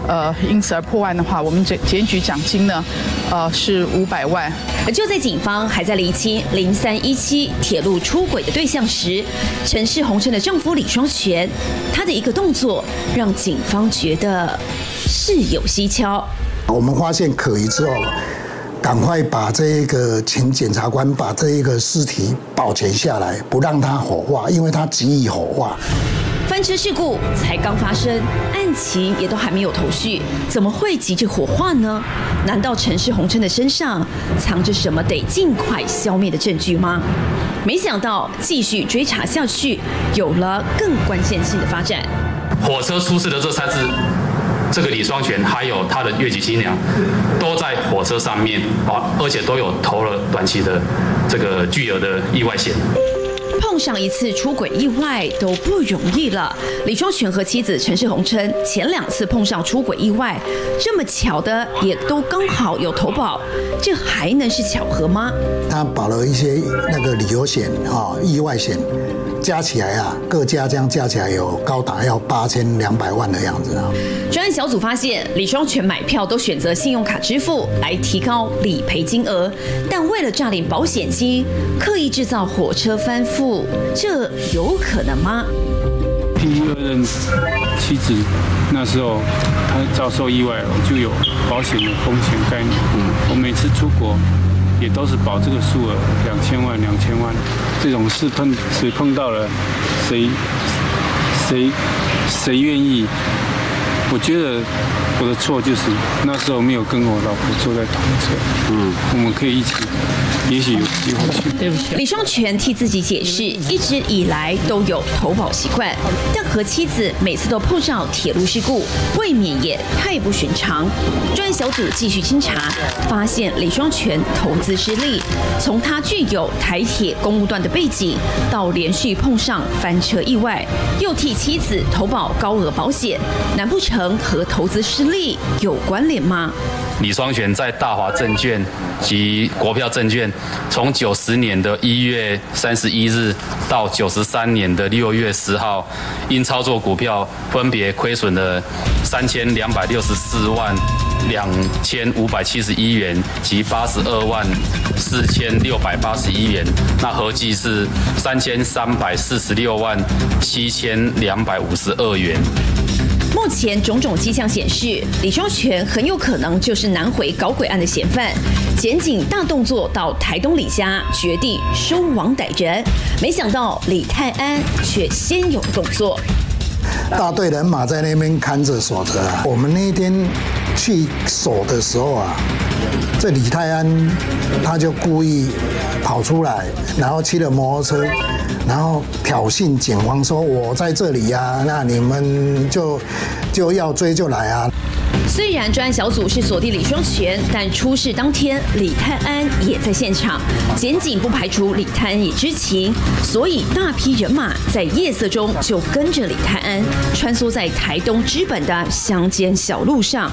呃因此而破案的话，我们检检举奖金呢，呃是五百万。 就在警方还在厘清零三一七铁路出轨的对象时，陈氏红琛的丈夫李双全，他的一个动作让警方觉得事有蹊跷。 我们发现可疑之后，赶快把这一个请检察官把这一个尸体保全下来，不让他火化，因为他急于火化。 翻车事故才刚发生，案情也都还没有头绪，怎么会急着火化呢？难道陈氏红琛的身上藏着什么得尽快消灭的证据吗？没想到继续追查下去，有了更关键性的发展。 火车出事的这三次，这个李双全还有他的越籍新娘，都在火车上面啊，而且都有投了短期的这个巨额的意外险。 碰上一次出轨意外都不容易了。李双全和妻子陈氏红琛前两次碰上出轨意外，这么巧的也都刚好有投保，这还能是巧合吗？ 他保了一些那个旅游险啊、意外险，加起来啊，各家这样加起来有高达要八千两百万的样子啊。 专案小组发现，李双全买票都选择信用卡支付来提高理赔金额，但为了诈领保险金，刻意制造火车翻覆，这有可能吗？ 第二任妻子那时候她遭受意外了，就有保险的风险概念。嗯，我每次出国也都是保这个数额，两千万、两千万。这种事碰谁碰到了，谁谁谁愿意？我觉得我的错就是那时候没有跟我老婆坐在同一车。嗯，我们可以一起，也许有机会去。 对不起。李双全替自己解释，一直以来都有投保习惯，但和妻子每次都碰上铁路事故，未免也太不寻常。专案小组继续清查，发现李双全投资失利，从他具有台铁公务段的背景，到连续碰上翻车意外，又替妻子投保高额保险，难不成和投资失利有关联吗？ 李双全在大华证券及国票证券，从九十年的一月三十一日到九十三年的六月十号，因操作股票分别亏损了三千两百六十四万两千五百七十一元及八十二万四千六百八十一元，那合计是三千三百四十六万七千两百五十二元。 目前种种迹象显示，李双全很有可能就是南回搞轨案的嫌犯。检警大动作到台东李家，决定收网逮人。没想到李泰安却先有动作。 大队人马在那边看着守着啊。我们那天去守的时候啊，这李泰安他就故意跑出来，然后骑了摩托车，然后挑衅警方说：“我在这里啊，那你们就就要追就来啊。” 虽然专案小组是锁定李双全，但出事当天李泰安也在现场，检警不排除李泰安也知情，所以大批人马在夜色中就跟着李泰安穿梭在台东知本的乡间小路上。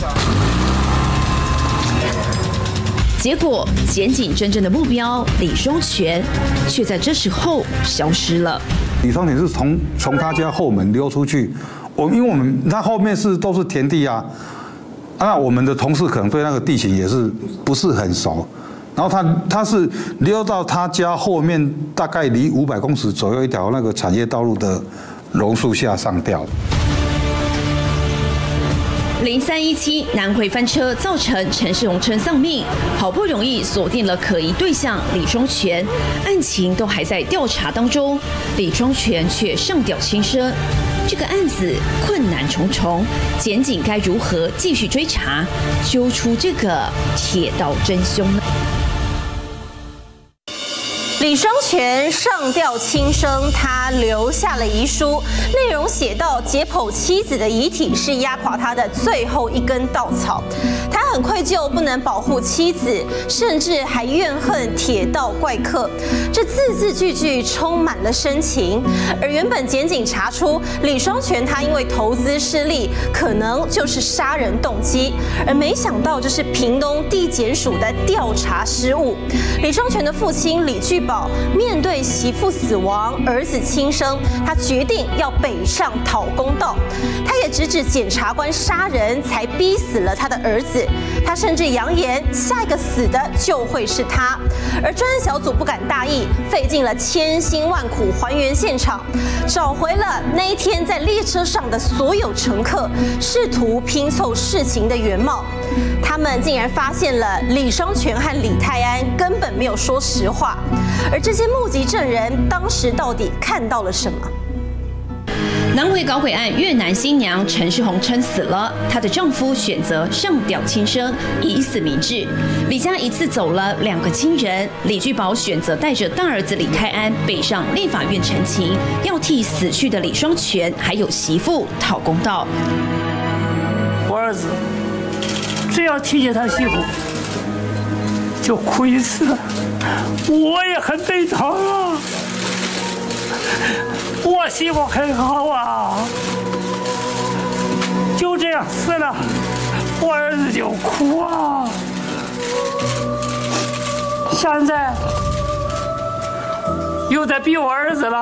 结果，检警真正的目标李双全，却在这时候消失了。 李双全是从从他家后门溜出去，我因为我们他后面是都是田地啊，那我们的同事可能对那个地形也是不是很熟，然后他他是溜到他家后面，大概离五百公尺左右一条那个产业道路的榕树下上吊。 零三一七南回翻车，造成陈氏红琛丧命。好不容易锁定了可疑对象李双全，案情都还在调查当中，李双全却上吊轻生。这个案子困难重重，检警该如何继续追查，揪出这个铁道真凶呢？ 李双全上吊轻生，他留下了遗书，内容写到解剖妻子的遗体是压垮他的最后一根稻草。他很愧疚，不能保护妻子，甚至还怨恨铁道怪客，这字字句句充满了深情。而原本检警查出李双全他因为投资失利，可能就是杀人动机，而没想到这是屏东地检署的调查失误。李双全的父亲李聚宝面对媳妇死亡，儿子轻生，他决定要北上讨公道。他也直指检察官杀人才逼死了他的儿子，他甚至扬言下一个死的就会是他。而专案小组不敢大意，费尽了千辛万苦还原现场，找回了那一天在列车上的所有乘客，试图拼凑事情的原貌。他们竟然发现了李双全和李泰安根本没有说实话，而这些目击证人当时到底看到了什么？ 南回搞鬼案，越南新娘陈世红撑死了，她的丈夫选择上吊轻生，以死明志。李家一次走了两个亲人，李聚宝选择带着大儿子李泰安北上立法院陈情，要替死去的李双全还有媳妇讨公道。 我儿子只要提起他媳妇，就哭一次，我也很悲痛啊。我媳妇很好啊，就这样死了，我儿子就哭啊。现在又在逼我儿子了，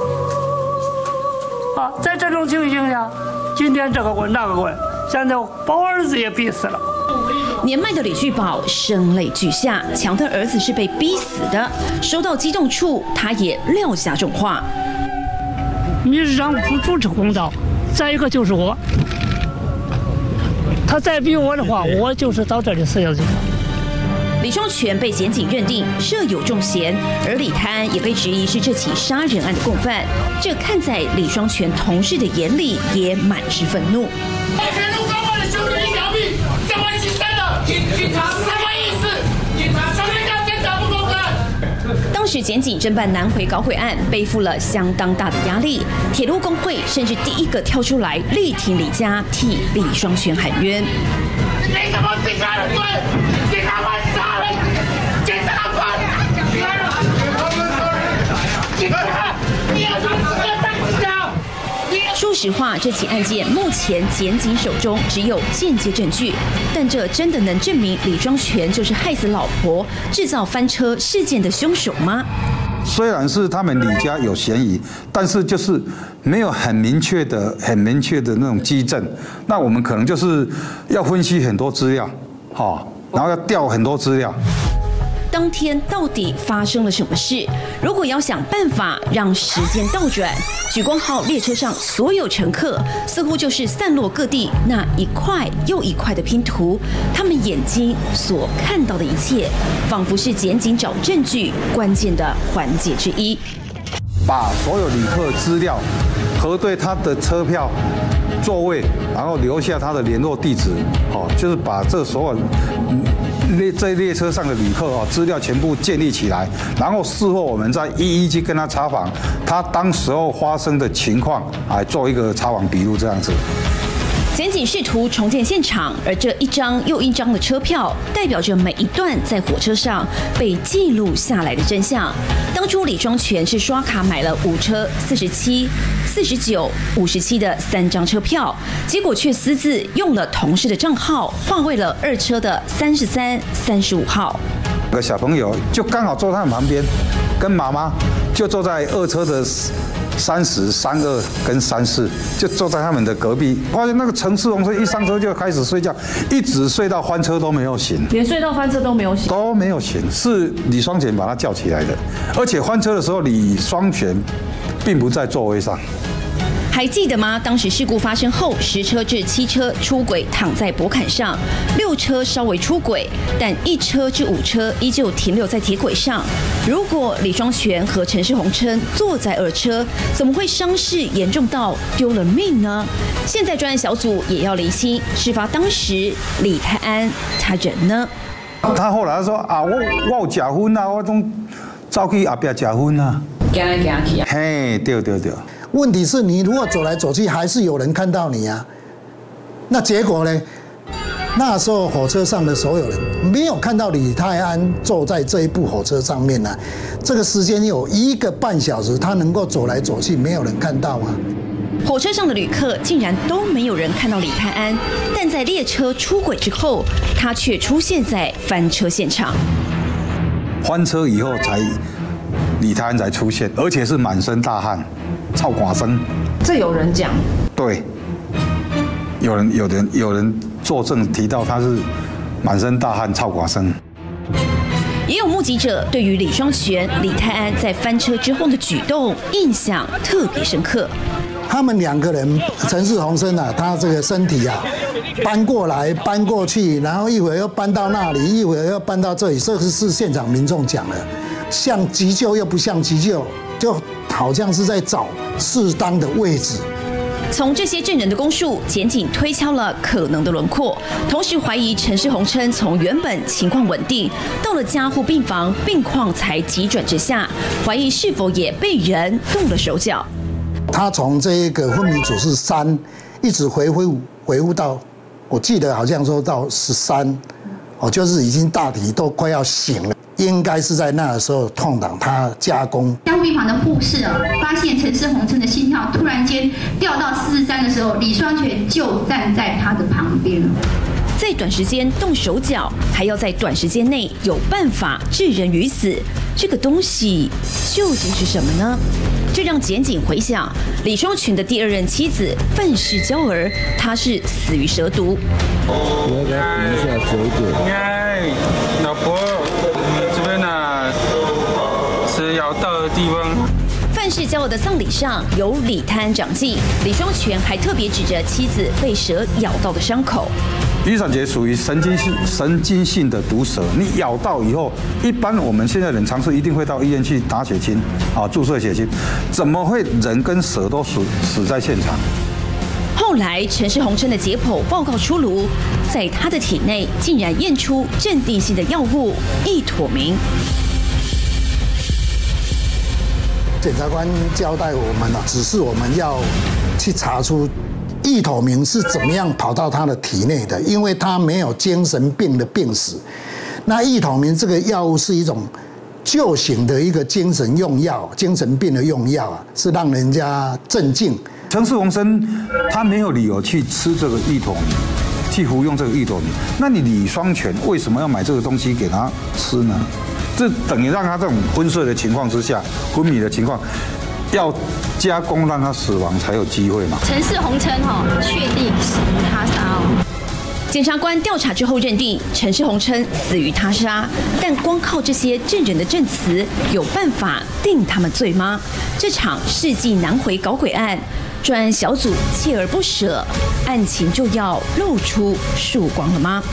啊，在这种情形下，今天这个滚那个滚，现在把我儿子也逼死了。 年迈的李聚宝声泪俱下，强的儿子是被逼死的。收到激动处，他也撂下重话。 你让不主持公道，再一个就是我，他再逼我的话，我就是到这里死下去。 李双全被检警认定涉有重嫌，而李泰安也被质疑是这起杀人案的共犯。这看在李双全同事的眼里，也满是愤怒。 铁路高官的兄弟一条命，怎么几三的？警察什么意思？警察什么叫检察不公开？ 当时检警侦办南回搞鬼案，背负了相当大的压力。铁路工会甚至第一个跳出来力挺李家，替李双全喊冤。 你怎么警察人对？警察官杀人！警察官！警察！你要从这个当家！ 说实话，这起案件目前检警手中只有间接证据，但这真的能证明李双全就是害死老婆、制造翻车事件的凶手吗？ 虽然是他们李家有嫌疑，但是就是没有很明确的、很明确的那种基证。那我们可能就是要分析很多资料，好，然后要调很多资料。 当天到底发生了什么事？如果要想办法让时间倒转，莒光号列车上所有乘客似乎就是散落各地那一块又一块的拼图，他们眼睛所看到的一切，仿佛是检警找证据关键的环节之一。 把所有旅客资料核对他的车票、座位，然后留下他的联络地址，好，就是把这所有列在列车上的旅客啊资料全部建立起来，然后事后我们再一一去跟他查访，他当时候发生的情况，来做一个查访笔录这样子。 检警试图重建现场，而这一张又一张的车票，代表着每一段在火车上被记录下来的真相。当初李双全是刷卡买了五车四十七、四十九、五十七的三张车票，结果却私自用了同事的账号，划为了二车的三十三、三十五号。 有个小朋友就刚好坐他们旁边，跟妈妈就坐在二车的三十、三二跟三四，就坐在他们的隔壁。发现那个陈世宏是一上车就开始睡觉，一直睡到翻车都没有醒， 连睡到翻车都没有醒， 都没有醒，是李双全把他叫起来的。而且翻车的时候，李双全并不在座位上。 还记得吗？当时事故发生后，十车至七车出轨躺在驳坎上，六车稍微出轨，但一车至五车依旧停留在铁轨上。如果李双全和陈世宏称坐在二车，怎么会伤势严重到丢了命呢？现在专案小组也要厘清，事发当时李泰安他人呢？ 他后来说啊，我我有假婚啊，我总走去后边假婚啊。 行来行去啊。 嘿，对对对。 问题是你如果走来走去，还是有人看到你啊。那结果呢？ 那时候火车上的所有人没有看到李泰安坐在这一部火车上面呢、啊。这个时间有一个半小时，他能够走来走去，没有人看到啊。 火车上的旅客竟然都没有人看到李泰安，但在列车出轨之后，他却出现在翻车现场。 翻车以后才李泰安才出现，而且是满身大汗，臭寡生。 这有人讲？ 对，有人有人有人作证提到他是满身大汗，臭寡生。 也有目击者对于李双全、李泰安在翻车之后的举动印象特别深刻。 他们两个人，陈氏鸿生啊，他这个身体啊，搬过来搬过去，然后一会儿又搬到那里，一会儿又搬到这里，这个是现场民众讲的，像急救又不像急救，就好像是在找适当的位置。 从这些证人的供述，检警推敲了可能的轮廓，同时怀疑陈氏鸿琛从原本情况稳定，到了加护病房，病况才急转直下，怀疑是否也被人动了手脚。 他从这个昏迷指数三，一直回复回复到，我记得好像说到十三，哦，就是已经大体都快要醒了。应该是在那个时候痛挡他加工。 加护病房的护士啊，发现陈氏鸿琛的心跳突然间掉到四十三的时候，李双全就站在他的旁边。 在短时间动手脚，还要在短时间内有办法置人于死，这个东西究竟是什么呢？这让检警回想李双全的第二任妻子范氏娇儿，她是死于蛇毒。 我给他比一下折点。 哎，老婆，这边呢是咬到的地方。 范氏娇儿的丧礼上有李泰安掌祭，李双全还特别指着妻子被蛇咬到的伤口。 雨伞节属于神经性神经性的毒蛇，你咬到以后，一般我们现在人常是一定会到医院去打血清，啊，注射血清，怎么会人跟蛇都死死在现场？ 后来陈氏鸿琛的解剖报告出炉，在他的体内竟然验出镇定性的药物意妥明。 检察官交代我们了，只是我们要去查出意妥明是怎么样跑到他的体内的，因为他没有精神病的病史。那意妥明这个药物是一种救醒的一个精神用药，精神病的用药啊，是让人家镇静。 陈氏鸿琛他没有理由去吃这个意妥明，去服用这个意妥明。那你李双全为什么要买这个东西给他吃呢？这等于让他这种昏睡的情况之下，昏迷的情况，要加工让他死亡才有机会嘛。 陈氏鸿琛哈，确定死于他杀哦。 检察官调查之后认定陈氏鸿琛死于他杀，但光靠这些证人的证词，有办法定他们罪吗？这场世纪难回搞鬼案，专案小组锲而不舍，案情就要露出曙光了吗？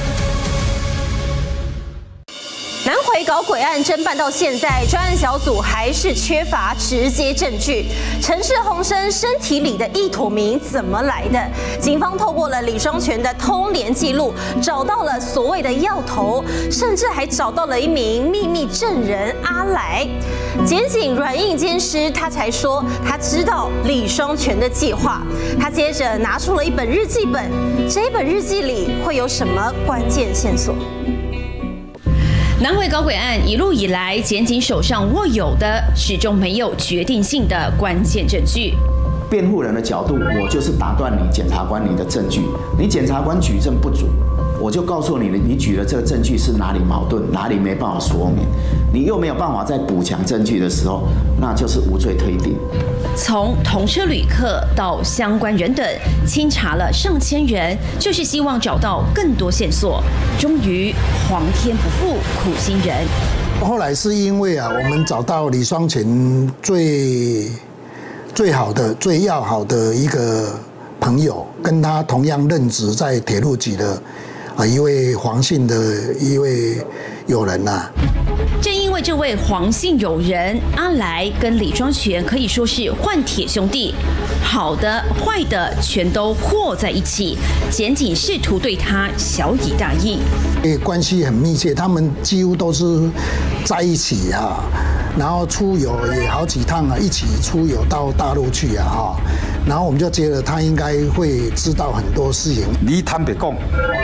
南回搞鬼案侦办到现在，专案小组还是缺乏直接证据。陈氏鸿琛身体里的意妥明怎么来的？警方透过了李双全的通联记录，找到了所谓的药头，甚至还找到了一名秘密证人阿来。检警软硬兼施，他才说他知道李双全的计划。他接着拿出了一本日记本，这本日记里会有什么关键线索？ 南回搞鬼案一路以来，检警手上握有的始终没有决定性的关键证据。 辩护人的角度，我就是打断你检察官你的证据，你检察官举证不足，我就告诉你了，你举的这个证据是哪里矛盾，哪里没办法说明，你又没有办法再补强证据的时候，那就是无罪推定。 从同车旅客到相关人等，清查了上千人，就是希望找到更多线索。终于皇天不负苦心人。 后来是因为啊，我们找到李双全最最好的、最要好的一个朋友，跟他同样任职在铁路局的啊一位黄姓的一位友人呐、啊。 正因为这位黄姓友人阿来跟李双全可以说是换铁兄弟，好的坏的全都和在一起，检警试图对他小以大义， 关系很密切，他们几乎都是在一起啊，然后出游也好几趟啊，一起出游到大陆去啊哈，然后我们就觉得他应该会知道很多事情。 你坦白讲啊。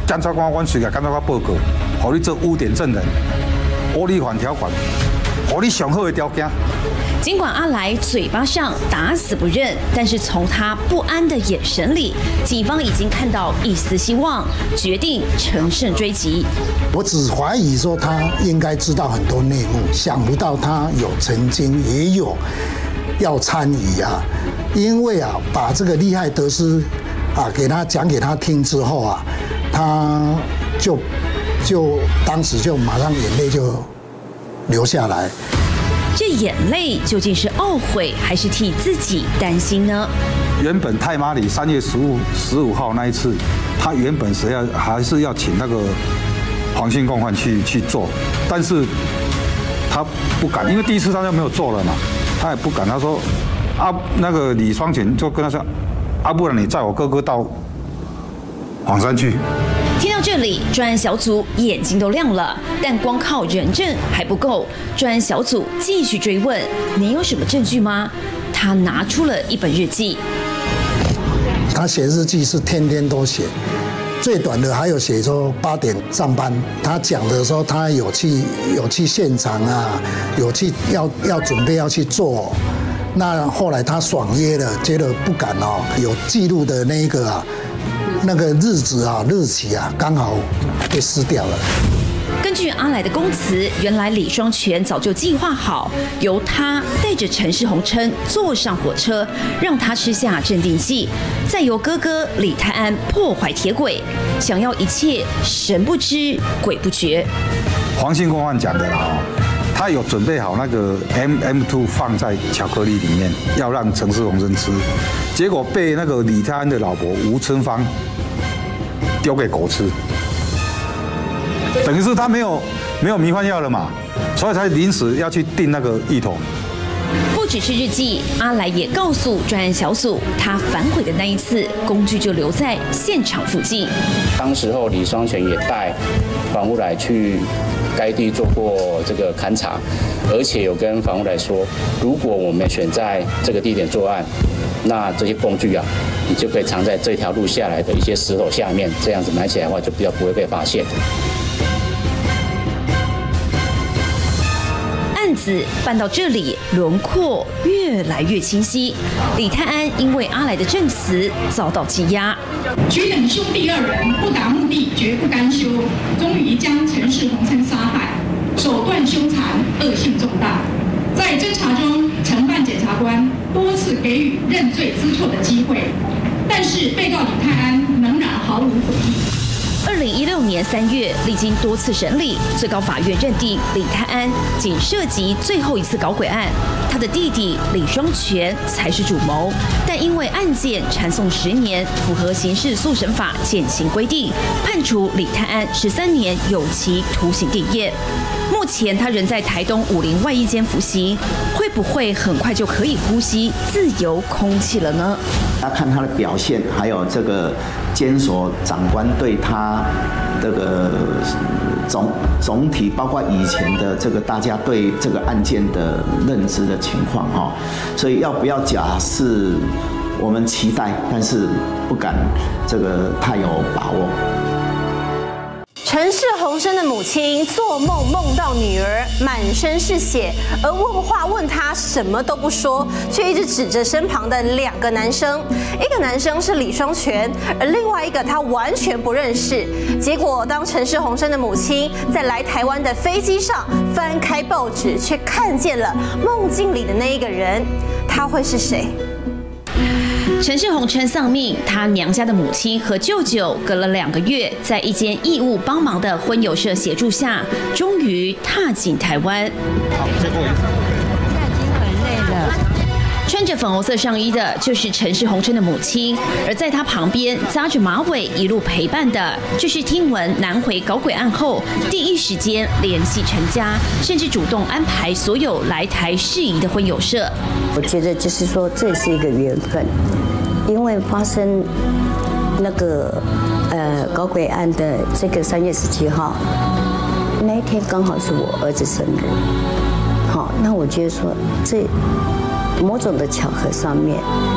检察官阮随个检察官报告，互你做污点证人，污吏反条款，互你上好的条件。 尽管阿来嘴巴上打死不认，但是从他不安的眼神里，警方已经看到一丝希望，决定乘胜追击。 我只怀疑说他应该知道很多内幕，想不到他有曾经也有要参与啊，因为啊，把这个利害得失啊给他讲给他听之后啊，他就就当时就马上眼泪就流下来。 这眼泪究竟是懊悔还是替自己担心呢？ 原本太妈里三月十五十五号那一次，他原本是要还是要请那个黄姓共犯去去做，但是他不敢，因为第一次他就没有做了嘛，他也不敢。他说啊，那个李双全就跟他说，啊，不然你载我哥哥到黄山去。 听到这里，专案小组眼睛都亮了，但光靠人证还不够。专案小组继续追问：“你有什么证据吗？”他拿出了一本日记。 他写日记是天天都写，最短的还有写说八点上班。他讲的时候，他有去有去现场啊，有去要要准备要去做。那后来他爽约了，觉得不敢哦，有记录的那一个啊。那个日子啊，日期啊，刚好被撕掉了。 根据阿来的供词，原来李双全早就计划好，由他带着陈世宏琛坐上火车，让他吃下镇定剂，再由哥哥李泰安破坏铁轨，想要一切神不知鬼不觉。 黄姓共犯讲的啦，他有准备好那个 M M 二 放在巧克力里面，要让陈世宏琛吃，结果被那个李泰安的老婆吴春芳丢给狗吃，等于是他没有没有迷幻药了嘛，所以才临时要去订那个芋头。 不只是日记，阿来也告诉专案小组，他反悔的那一次，工具就留在现场附近。 当时候李双全也带防务来去该地做过这个勘查，而且有跟防务来说，如果我们选在这个地点作案，那这些工具啊，你就可以藏在这条路下来的一些石头下面，这样子埋起来的话，就比较不会被发现。 案子办到这里，轮廓越来越清晰。李泰安因为阿来的证词遭到羁押。 举等兄弟二人不达目的绝不甘休，终于将陈世宏琛杀害，手段凶残，恶性重大。在侦查中，承办检察官多次给予认罪知错的机会，但是被告李泰安仍然毫无悔意。 二零一六年三月，历经多次审理，最高法院认定李泰安仅涉及最后一次搞鬼案，他的弟弟李双全才是主谋。但因为案件缠讼十年，符合刑事诉审法减刑规定，判处李泰安十三年有期徒刑定谳。目前他仍在台东武林外一间服刑，会不会很快就可以呼吸自由空气了呢？ 要看他的表现，还有这个监所长官对他这个总总体，包括以前的这个大家对这个案件的认知的情况哈，所以要不要假释，我们期待，但是不敢这个太有把握。 陈世宏琛的母亲做梦梦到女儿满身是血，而问话问她什么都不说，却一直指着身旁的两个男生，一个男生是李双全，而另外一个他完全不认识。结果当陈世宏琛的母亲在来台湾的飞机上翻开报纸，却看见了梦境里的那一个人，他会是谁？ 陈世宏琛丧命，他娘家的母亲和舅舅隔了两个月，在一间义务帮忙的婚友社协助下，终于踏进台湾。好，最后一次。很累了。穿着粉红色上衣的就是陈世宏琛的母亲，而在她旁边扎着马尾一路陪伴的，就是听闻南回搞鬼案后，第一时间联系陈家，甚至主动安排所有来台事宜的婚友社。 我觉得就是说，这是一个缘分。因为发生那个呃搞鬼案的这个三月十七号那一天，刚好是我儿子生日。好，那我觉得说，这某种的巧合上面，可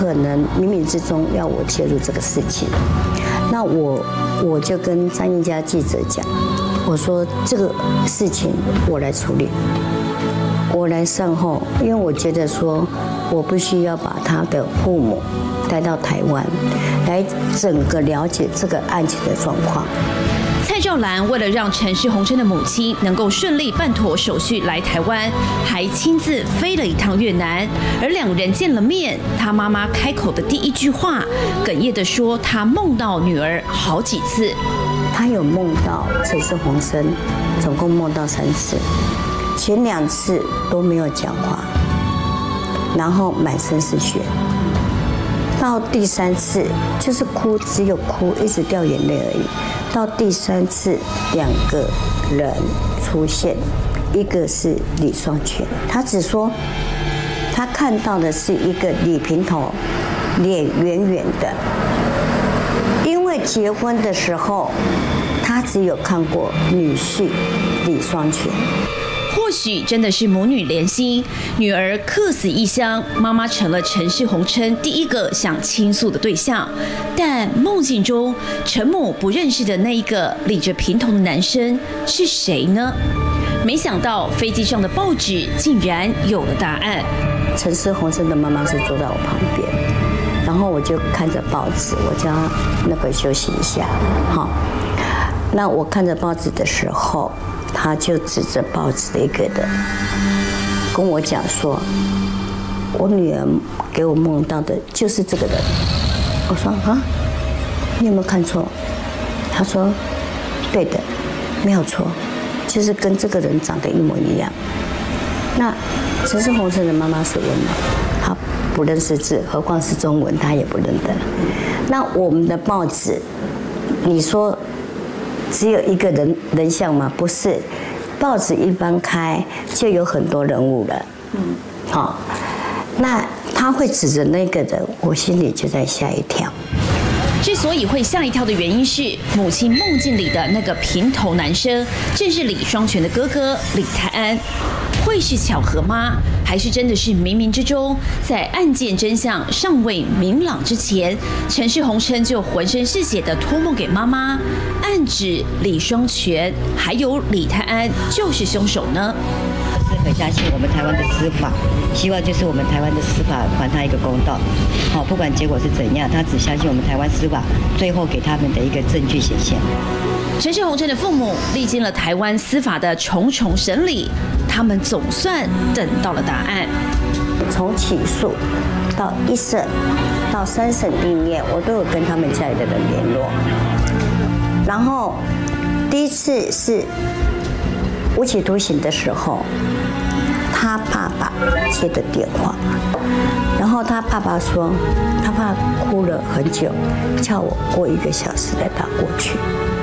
可能冥冥之中要我介入这个事情。那我我就跟张一家记者讲，我说这个事情我来处理，我来善后，因为我觉得说我不需要把他的父母带到台湾，来整个了解这个案情的状况。 蔡兆兰为了让陈氏红琛的母亲能够顺利办妥手续来台湾，还亲自飞了一趟越南。而两人见了面，他妈妈开口的第一句话，哽咽地说她梦到女儿好几次。 她有梦到陈氏红琛，总共梦到三次，前两次都没有讲话，然后满身是血。到第三次就是哭，只有哭，一直掉眼泪而已。到第三次，两个人出现，一个是李双全，他只说他看到的是一个李平头，脸圆圆的。因为结婚的时候，他只有看过女婿李双全。 或许真的是母女连心，女儿客死异乡，妈妈成了陈氏红琛第一个想倾诉的对象。但梦境中，陈母不认识的那一个理着平头的男生是谁呢？没想到飞机上的报纸竟然有了答案。 陈氏红琛的妈妈是坐在我旁边，然后我就看着报纸，我叫她那个休息一下，好。那我看着报纸的时候，他就指着报纸的一个人跟我讲说，我女儿给我梦到的就是这个人。我说啊，你有没有看错？他说对的，没有错，就是跟这个人长得一模一样。那陈氏红琛的妈妈是文盲，她不认识字，何况是中文，她也不认得。那我们的报纸，你说只有一个人人像吗？不是，报纸一翻开就有很多人物了。嗯，好，那他会指着那个人，我心里就在吓一跳。 之所以会吓一跳的原因是，母亲梦境里的那个平头男生，正是李双全的哥哥李泰安。会是巧合吗？还是真的是冥冥之中，在案件真相尚未明朗之前，陈氏红琛就浑身是血的托梦给妈妈，暗指李双全还有李泰安就是凶手呢？ 是很相信我们台湾的司法，希望就是我们台湾的司法还他一个公道。好，不管结果是怎样，他只相信我们台湾司法最后给他们的一个证据显现。 陈氏红琛的父母历经了台湾司法的重重审理，他们总算等到了答案。 从起诉到一审到三审定谳，我都有跟他们家里的人联络。然后第一次是无期徒刑的时候，他爸爸接的电话，然后他爸爸说，他爸哭了很久，叫我过一个小时再打过去。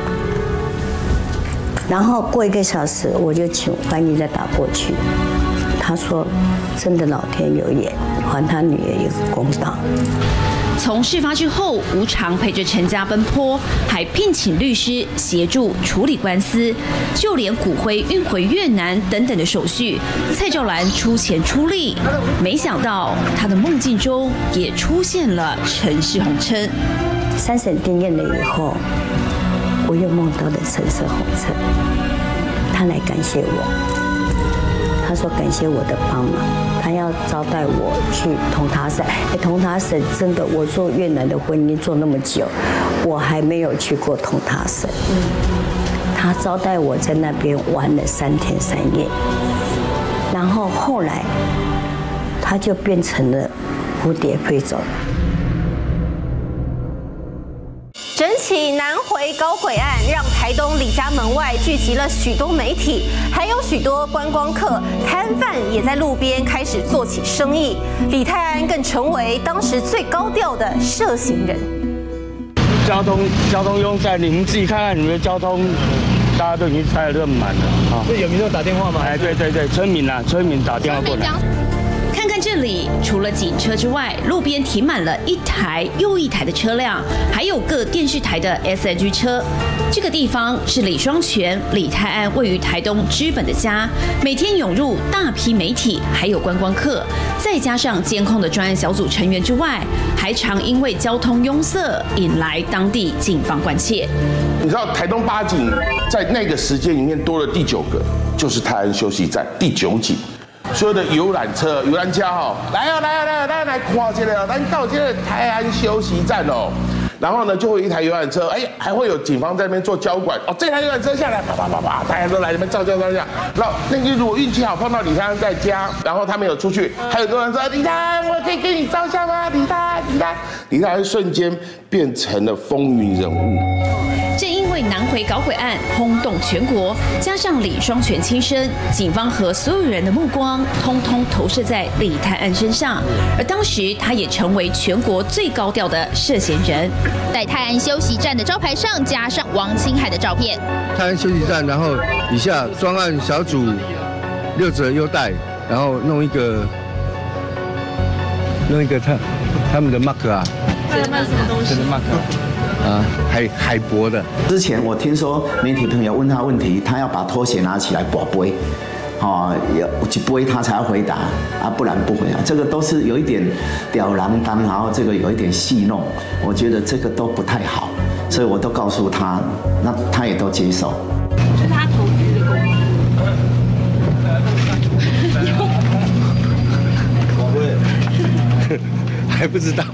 然后过一个小时，我就请翻译再打过去。他说：“真的，老天有眼，还他女儿一个公道。” 从事发之后，无偿陪着陈家奔波，还聘请律师协助处理官司，就连骨灰运回越南等等的手续，蔡兆兰出钱出力。没想到他的梦境中也出现了陈氏红琛。 三审定谳了以后，我又梦到了陈氏红琛，他来感谢我。他说感谢我的帮忙，他要招待我去同塔省。哎，同塔省真的，我做越南的婚姻做那么久，我还没有去过同塔省。他招待我在那边玩了三天三夜，然后后来他就变成了蝴蝶飞走。 整起南回高轨案让台东李家门外聚集了许多媒体，还有许多观光客、摊贩也在路边开始做起生意。李泰安更成为当时最高调的涉行人。 交通交通拥塞，你们自己看看你们的交通，大家都已经塞得这么满了啊！ 是有民众打电话吗？ 哎，对对对，村民啊，村民打电话过来。 看看这里，除了警车之外，路边停满了一台又一台的车辆，还有各电视台的 S N G 车。这个地方是李双全、李泰安位于台东知本的家，每天涌入大批媒体，还有观光客，再加上监控的专案小组成员之外，还常因为交通拥塞引来当地警方关切。 你知道台东八景在那个时间里面多了第九个，就是泰安休息站第九景。所有的游览车、游览车哦，来哦，来哦，来哦，来来看这个，来到这个泰安休息站哦。然后呢，就会有一台游览车，哎，还会有警方在那边做交管。哦，这台游览车下来，啪啪啪啪，大家都来这边照照照照。然后那个如果运气好碰到李泰安在家，然后他没有出去，还有多人说李泰安，我可以跟你照相吗？李泰安，李泰安，李泰安瞬间变成了风云人物。 正因为南回搞毁案轰动全国，加上李双全亲生，警方和所有人的目光通通投射在李泰安身上，而当时他也成为全国最高调的涉嫌人。 在泰安休息站的招牌上加上王清海的照片。 泰安休息站，然后以下专案小组六折优待，然后弄一个弄一个他他们的 mark 啊， 这是什么东西？ 这是 mark 啊，海海博的。 之前我听说媒体朋友问他问题，他要把拖鞋拿起来拔杯。哦，有一杯他才要回答啊，不然不回答。这个都是有一点吊儿郎当，然后这个有一点戏弄，我觉得这个都不太好，所以我都告诉他，那他也都接受。 这是他投资的公司。还不知道。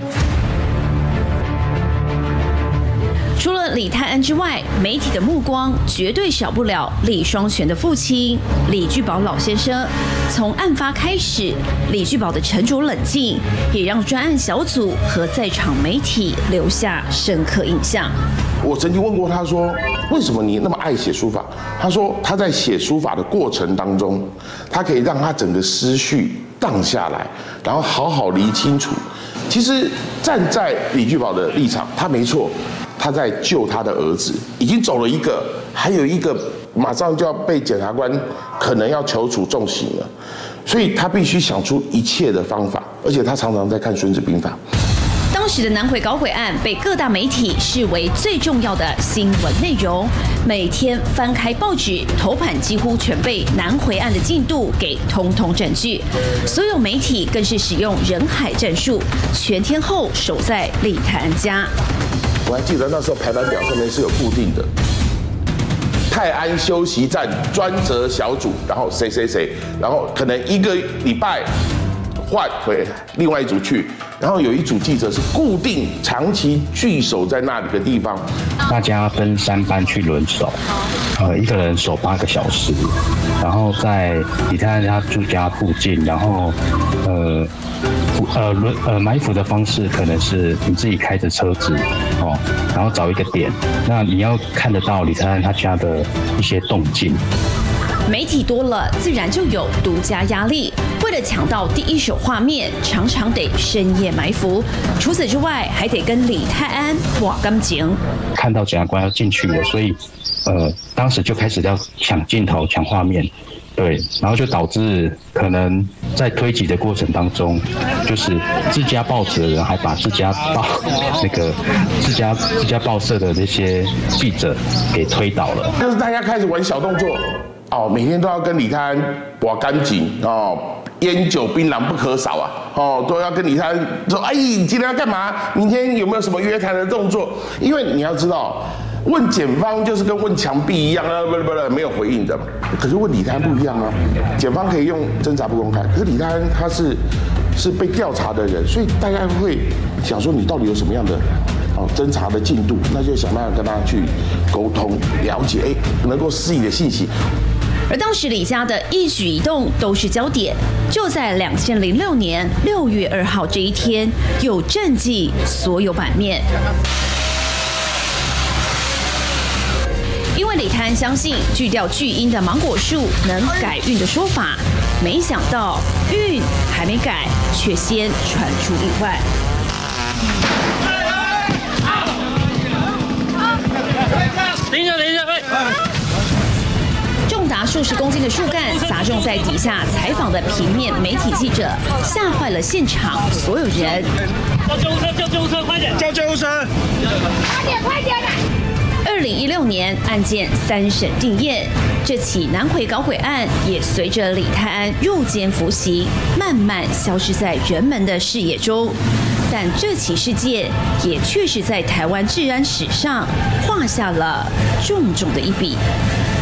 除了李泰安之外，媒体的目光绝对少不了李双全的父亲李聚宝老先生。从案发开始，李聚宝的沉着冷静，也让专案小组和在场媒体留下深刻印象。 我曾经问过他说，为什么你那么爱写书法？他说他在写书法的过程当中，他可以让他整个思绪荡下来，然后好好理清楚。其实站在李聚宝的立场，他没错。他在救他的儿子，已经走了一个，还有一个马上就要被检察官可能要求处重刑了，所以他必须想出一切的方法，而且他常常在看《孙子兵法》。 当时的南回搞毁案被各大媒体视为最重要的新闻内容，每天翻开报纸，头版几乎全被南回案的进度给通通占据。所有媒体更是使用人海战术，全天候守在李泰安家。 我还记得那时候排班表上面是有固定的，泰安休息站专责小组，然后谁谁谁，然后可能一个礼拜换回另外一组去，然后有一组记者是固定长期聚守在那里的地方。 大家分三班去轮守，呃，一个人守八个小时，然后在李泰安他住家附近，然后呃。呃轮呃埋伏的方式可能是你自己开着车子哦，然后找一个点，那你要看得到李泰安他家的一些动静。 媒体多了，自然就有独家压力。为了抢到第一手画面，常常得深夜埋伏。除此之外，还得跟李泰安挖感情。 看到检察官要进去了，所以呃当时就开始要抢镜头、抢画面。对，然后就导致可能在推挤的过程当中，就是自家报纸的人还把自家报那个自家自家报社的那些记者给推倒了。 就是大家开始玩小动作，哦，每天都要跟李泰安挖干净哦，烟酒槟榔不可少啊，哦，都要跟李泰安说，哎，你今天要干嘛？明天有没有什么约谈的动作？因为你要知道。问检方就是跟问墙壁一样啊，不不不，没有回应的。可是问李泰安不一样啊，检方可以用侦查不公开，可是李泰安他是是被调查的人，所以大家会想说你到底有什么样的哦侦查的进度，那就想办法跟他去沟通了解，哎，能够施以的信息。 而当时李家的一举一动都是焦点。就在两千零六年六月二号这一天，有震惊所有版面。因为李泰安相信锯掉巨婴的芒果树能改运的说法，没想到运还没改，却先传出意外。 等一下，等一下，哎！ 重达数十公斤的树干砸中在底下采访的平面媒体记者，吓坏了现场所有人。 叫救护车！叫救护车！快点！叫救护车！快点！快点！ 二零一六年，案件三审定验，这起南回搞毁案也随着李泰安入监服刑，慢慢消失在人们的视野中。但这起事件也确实在台湾治安史上画下了重重的一笔。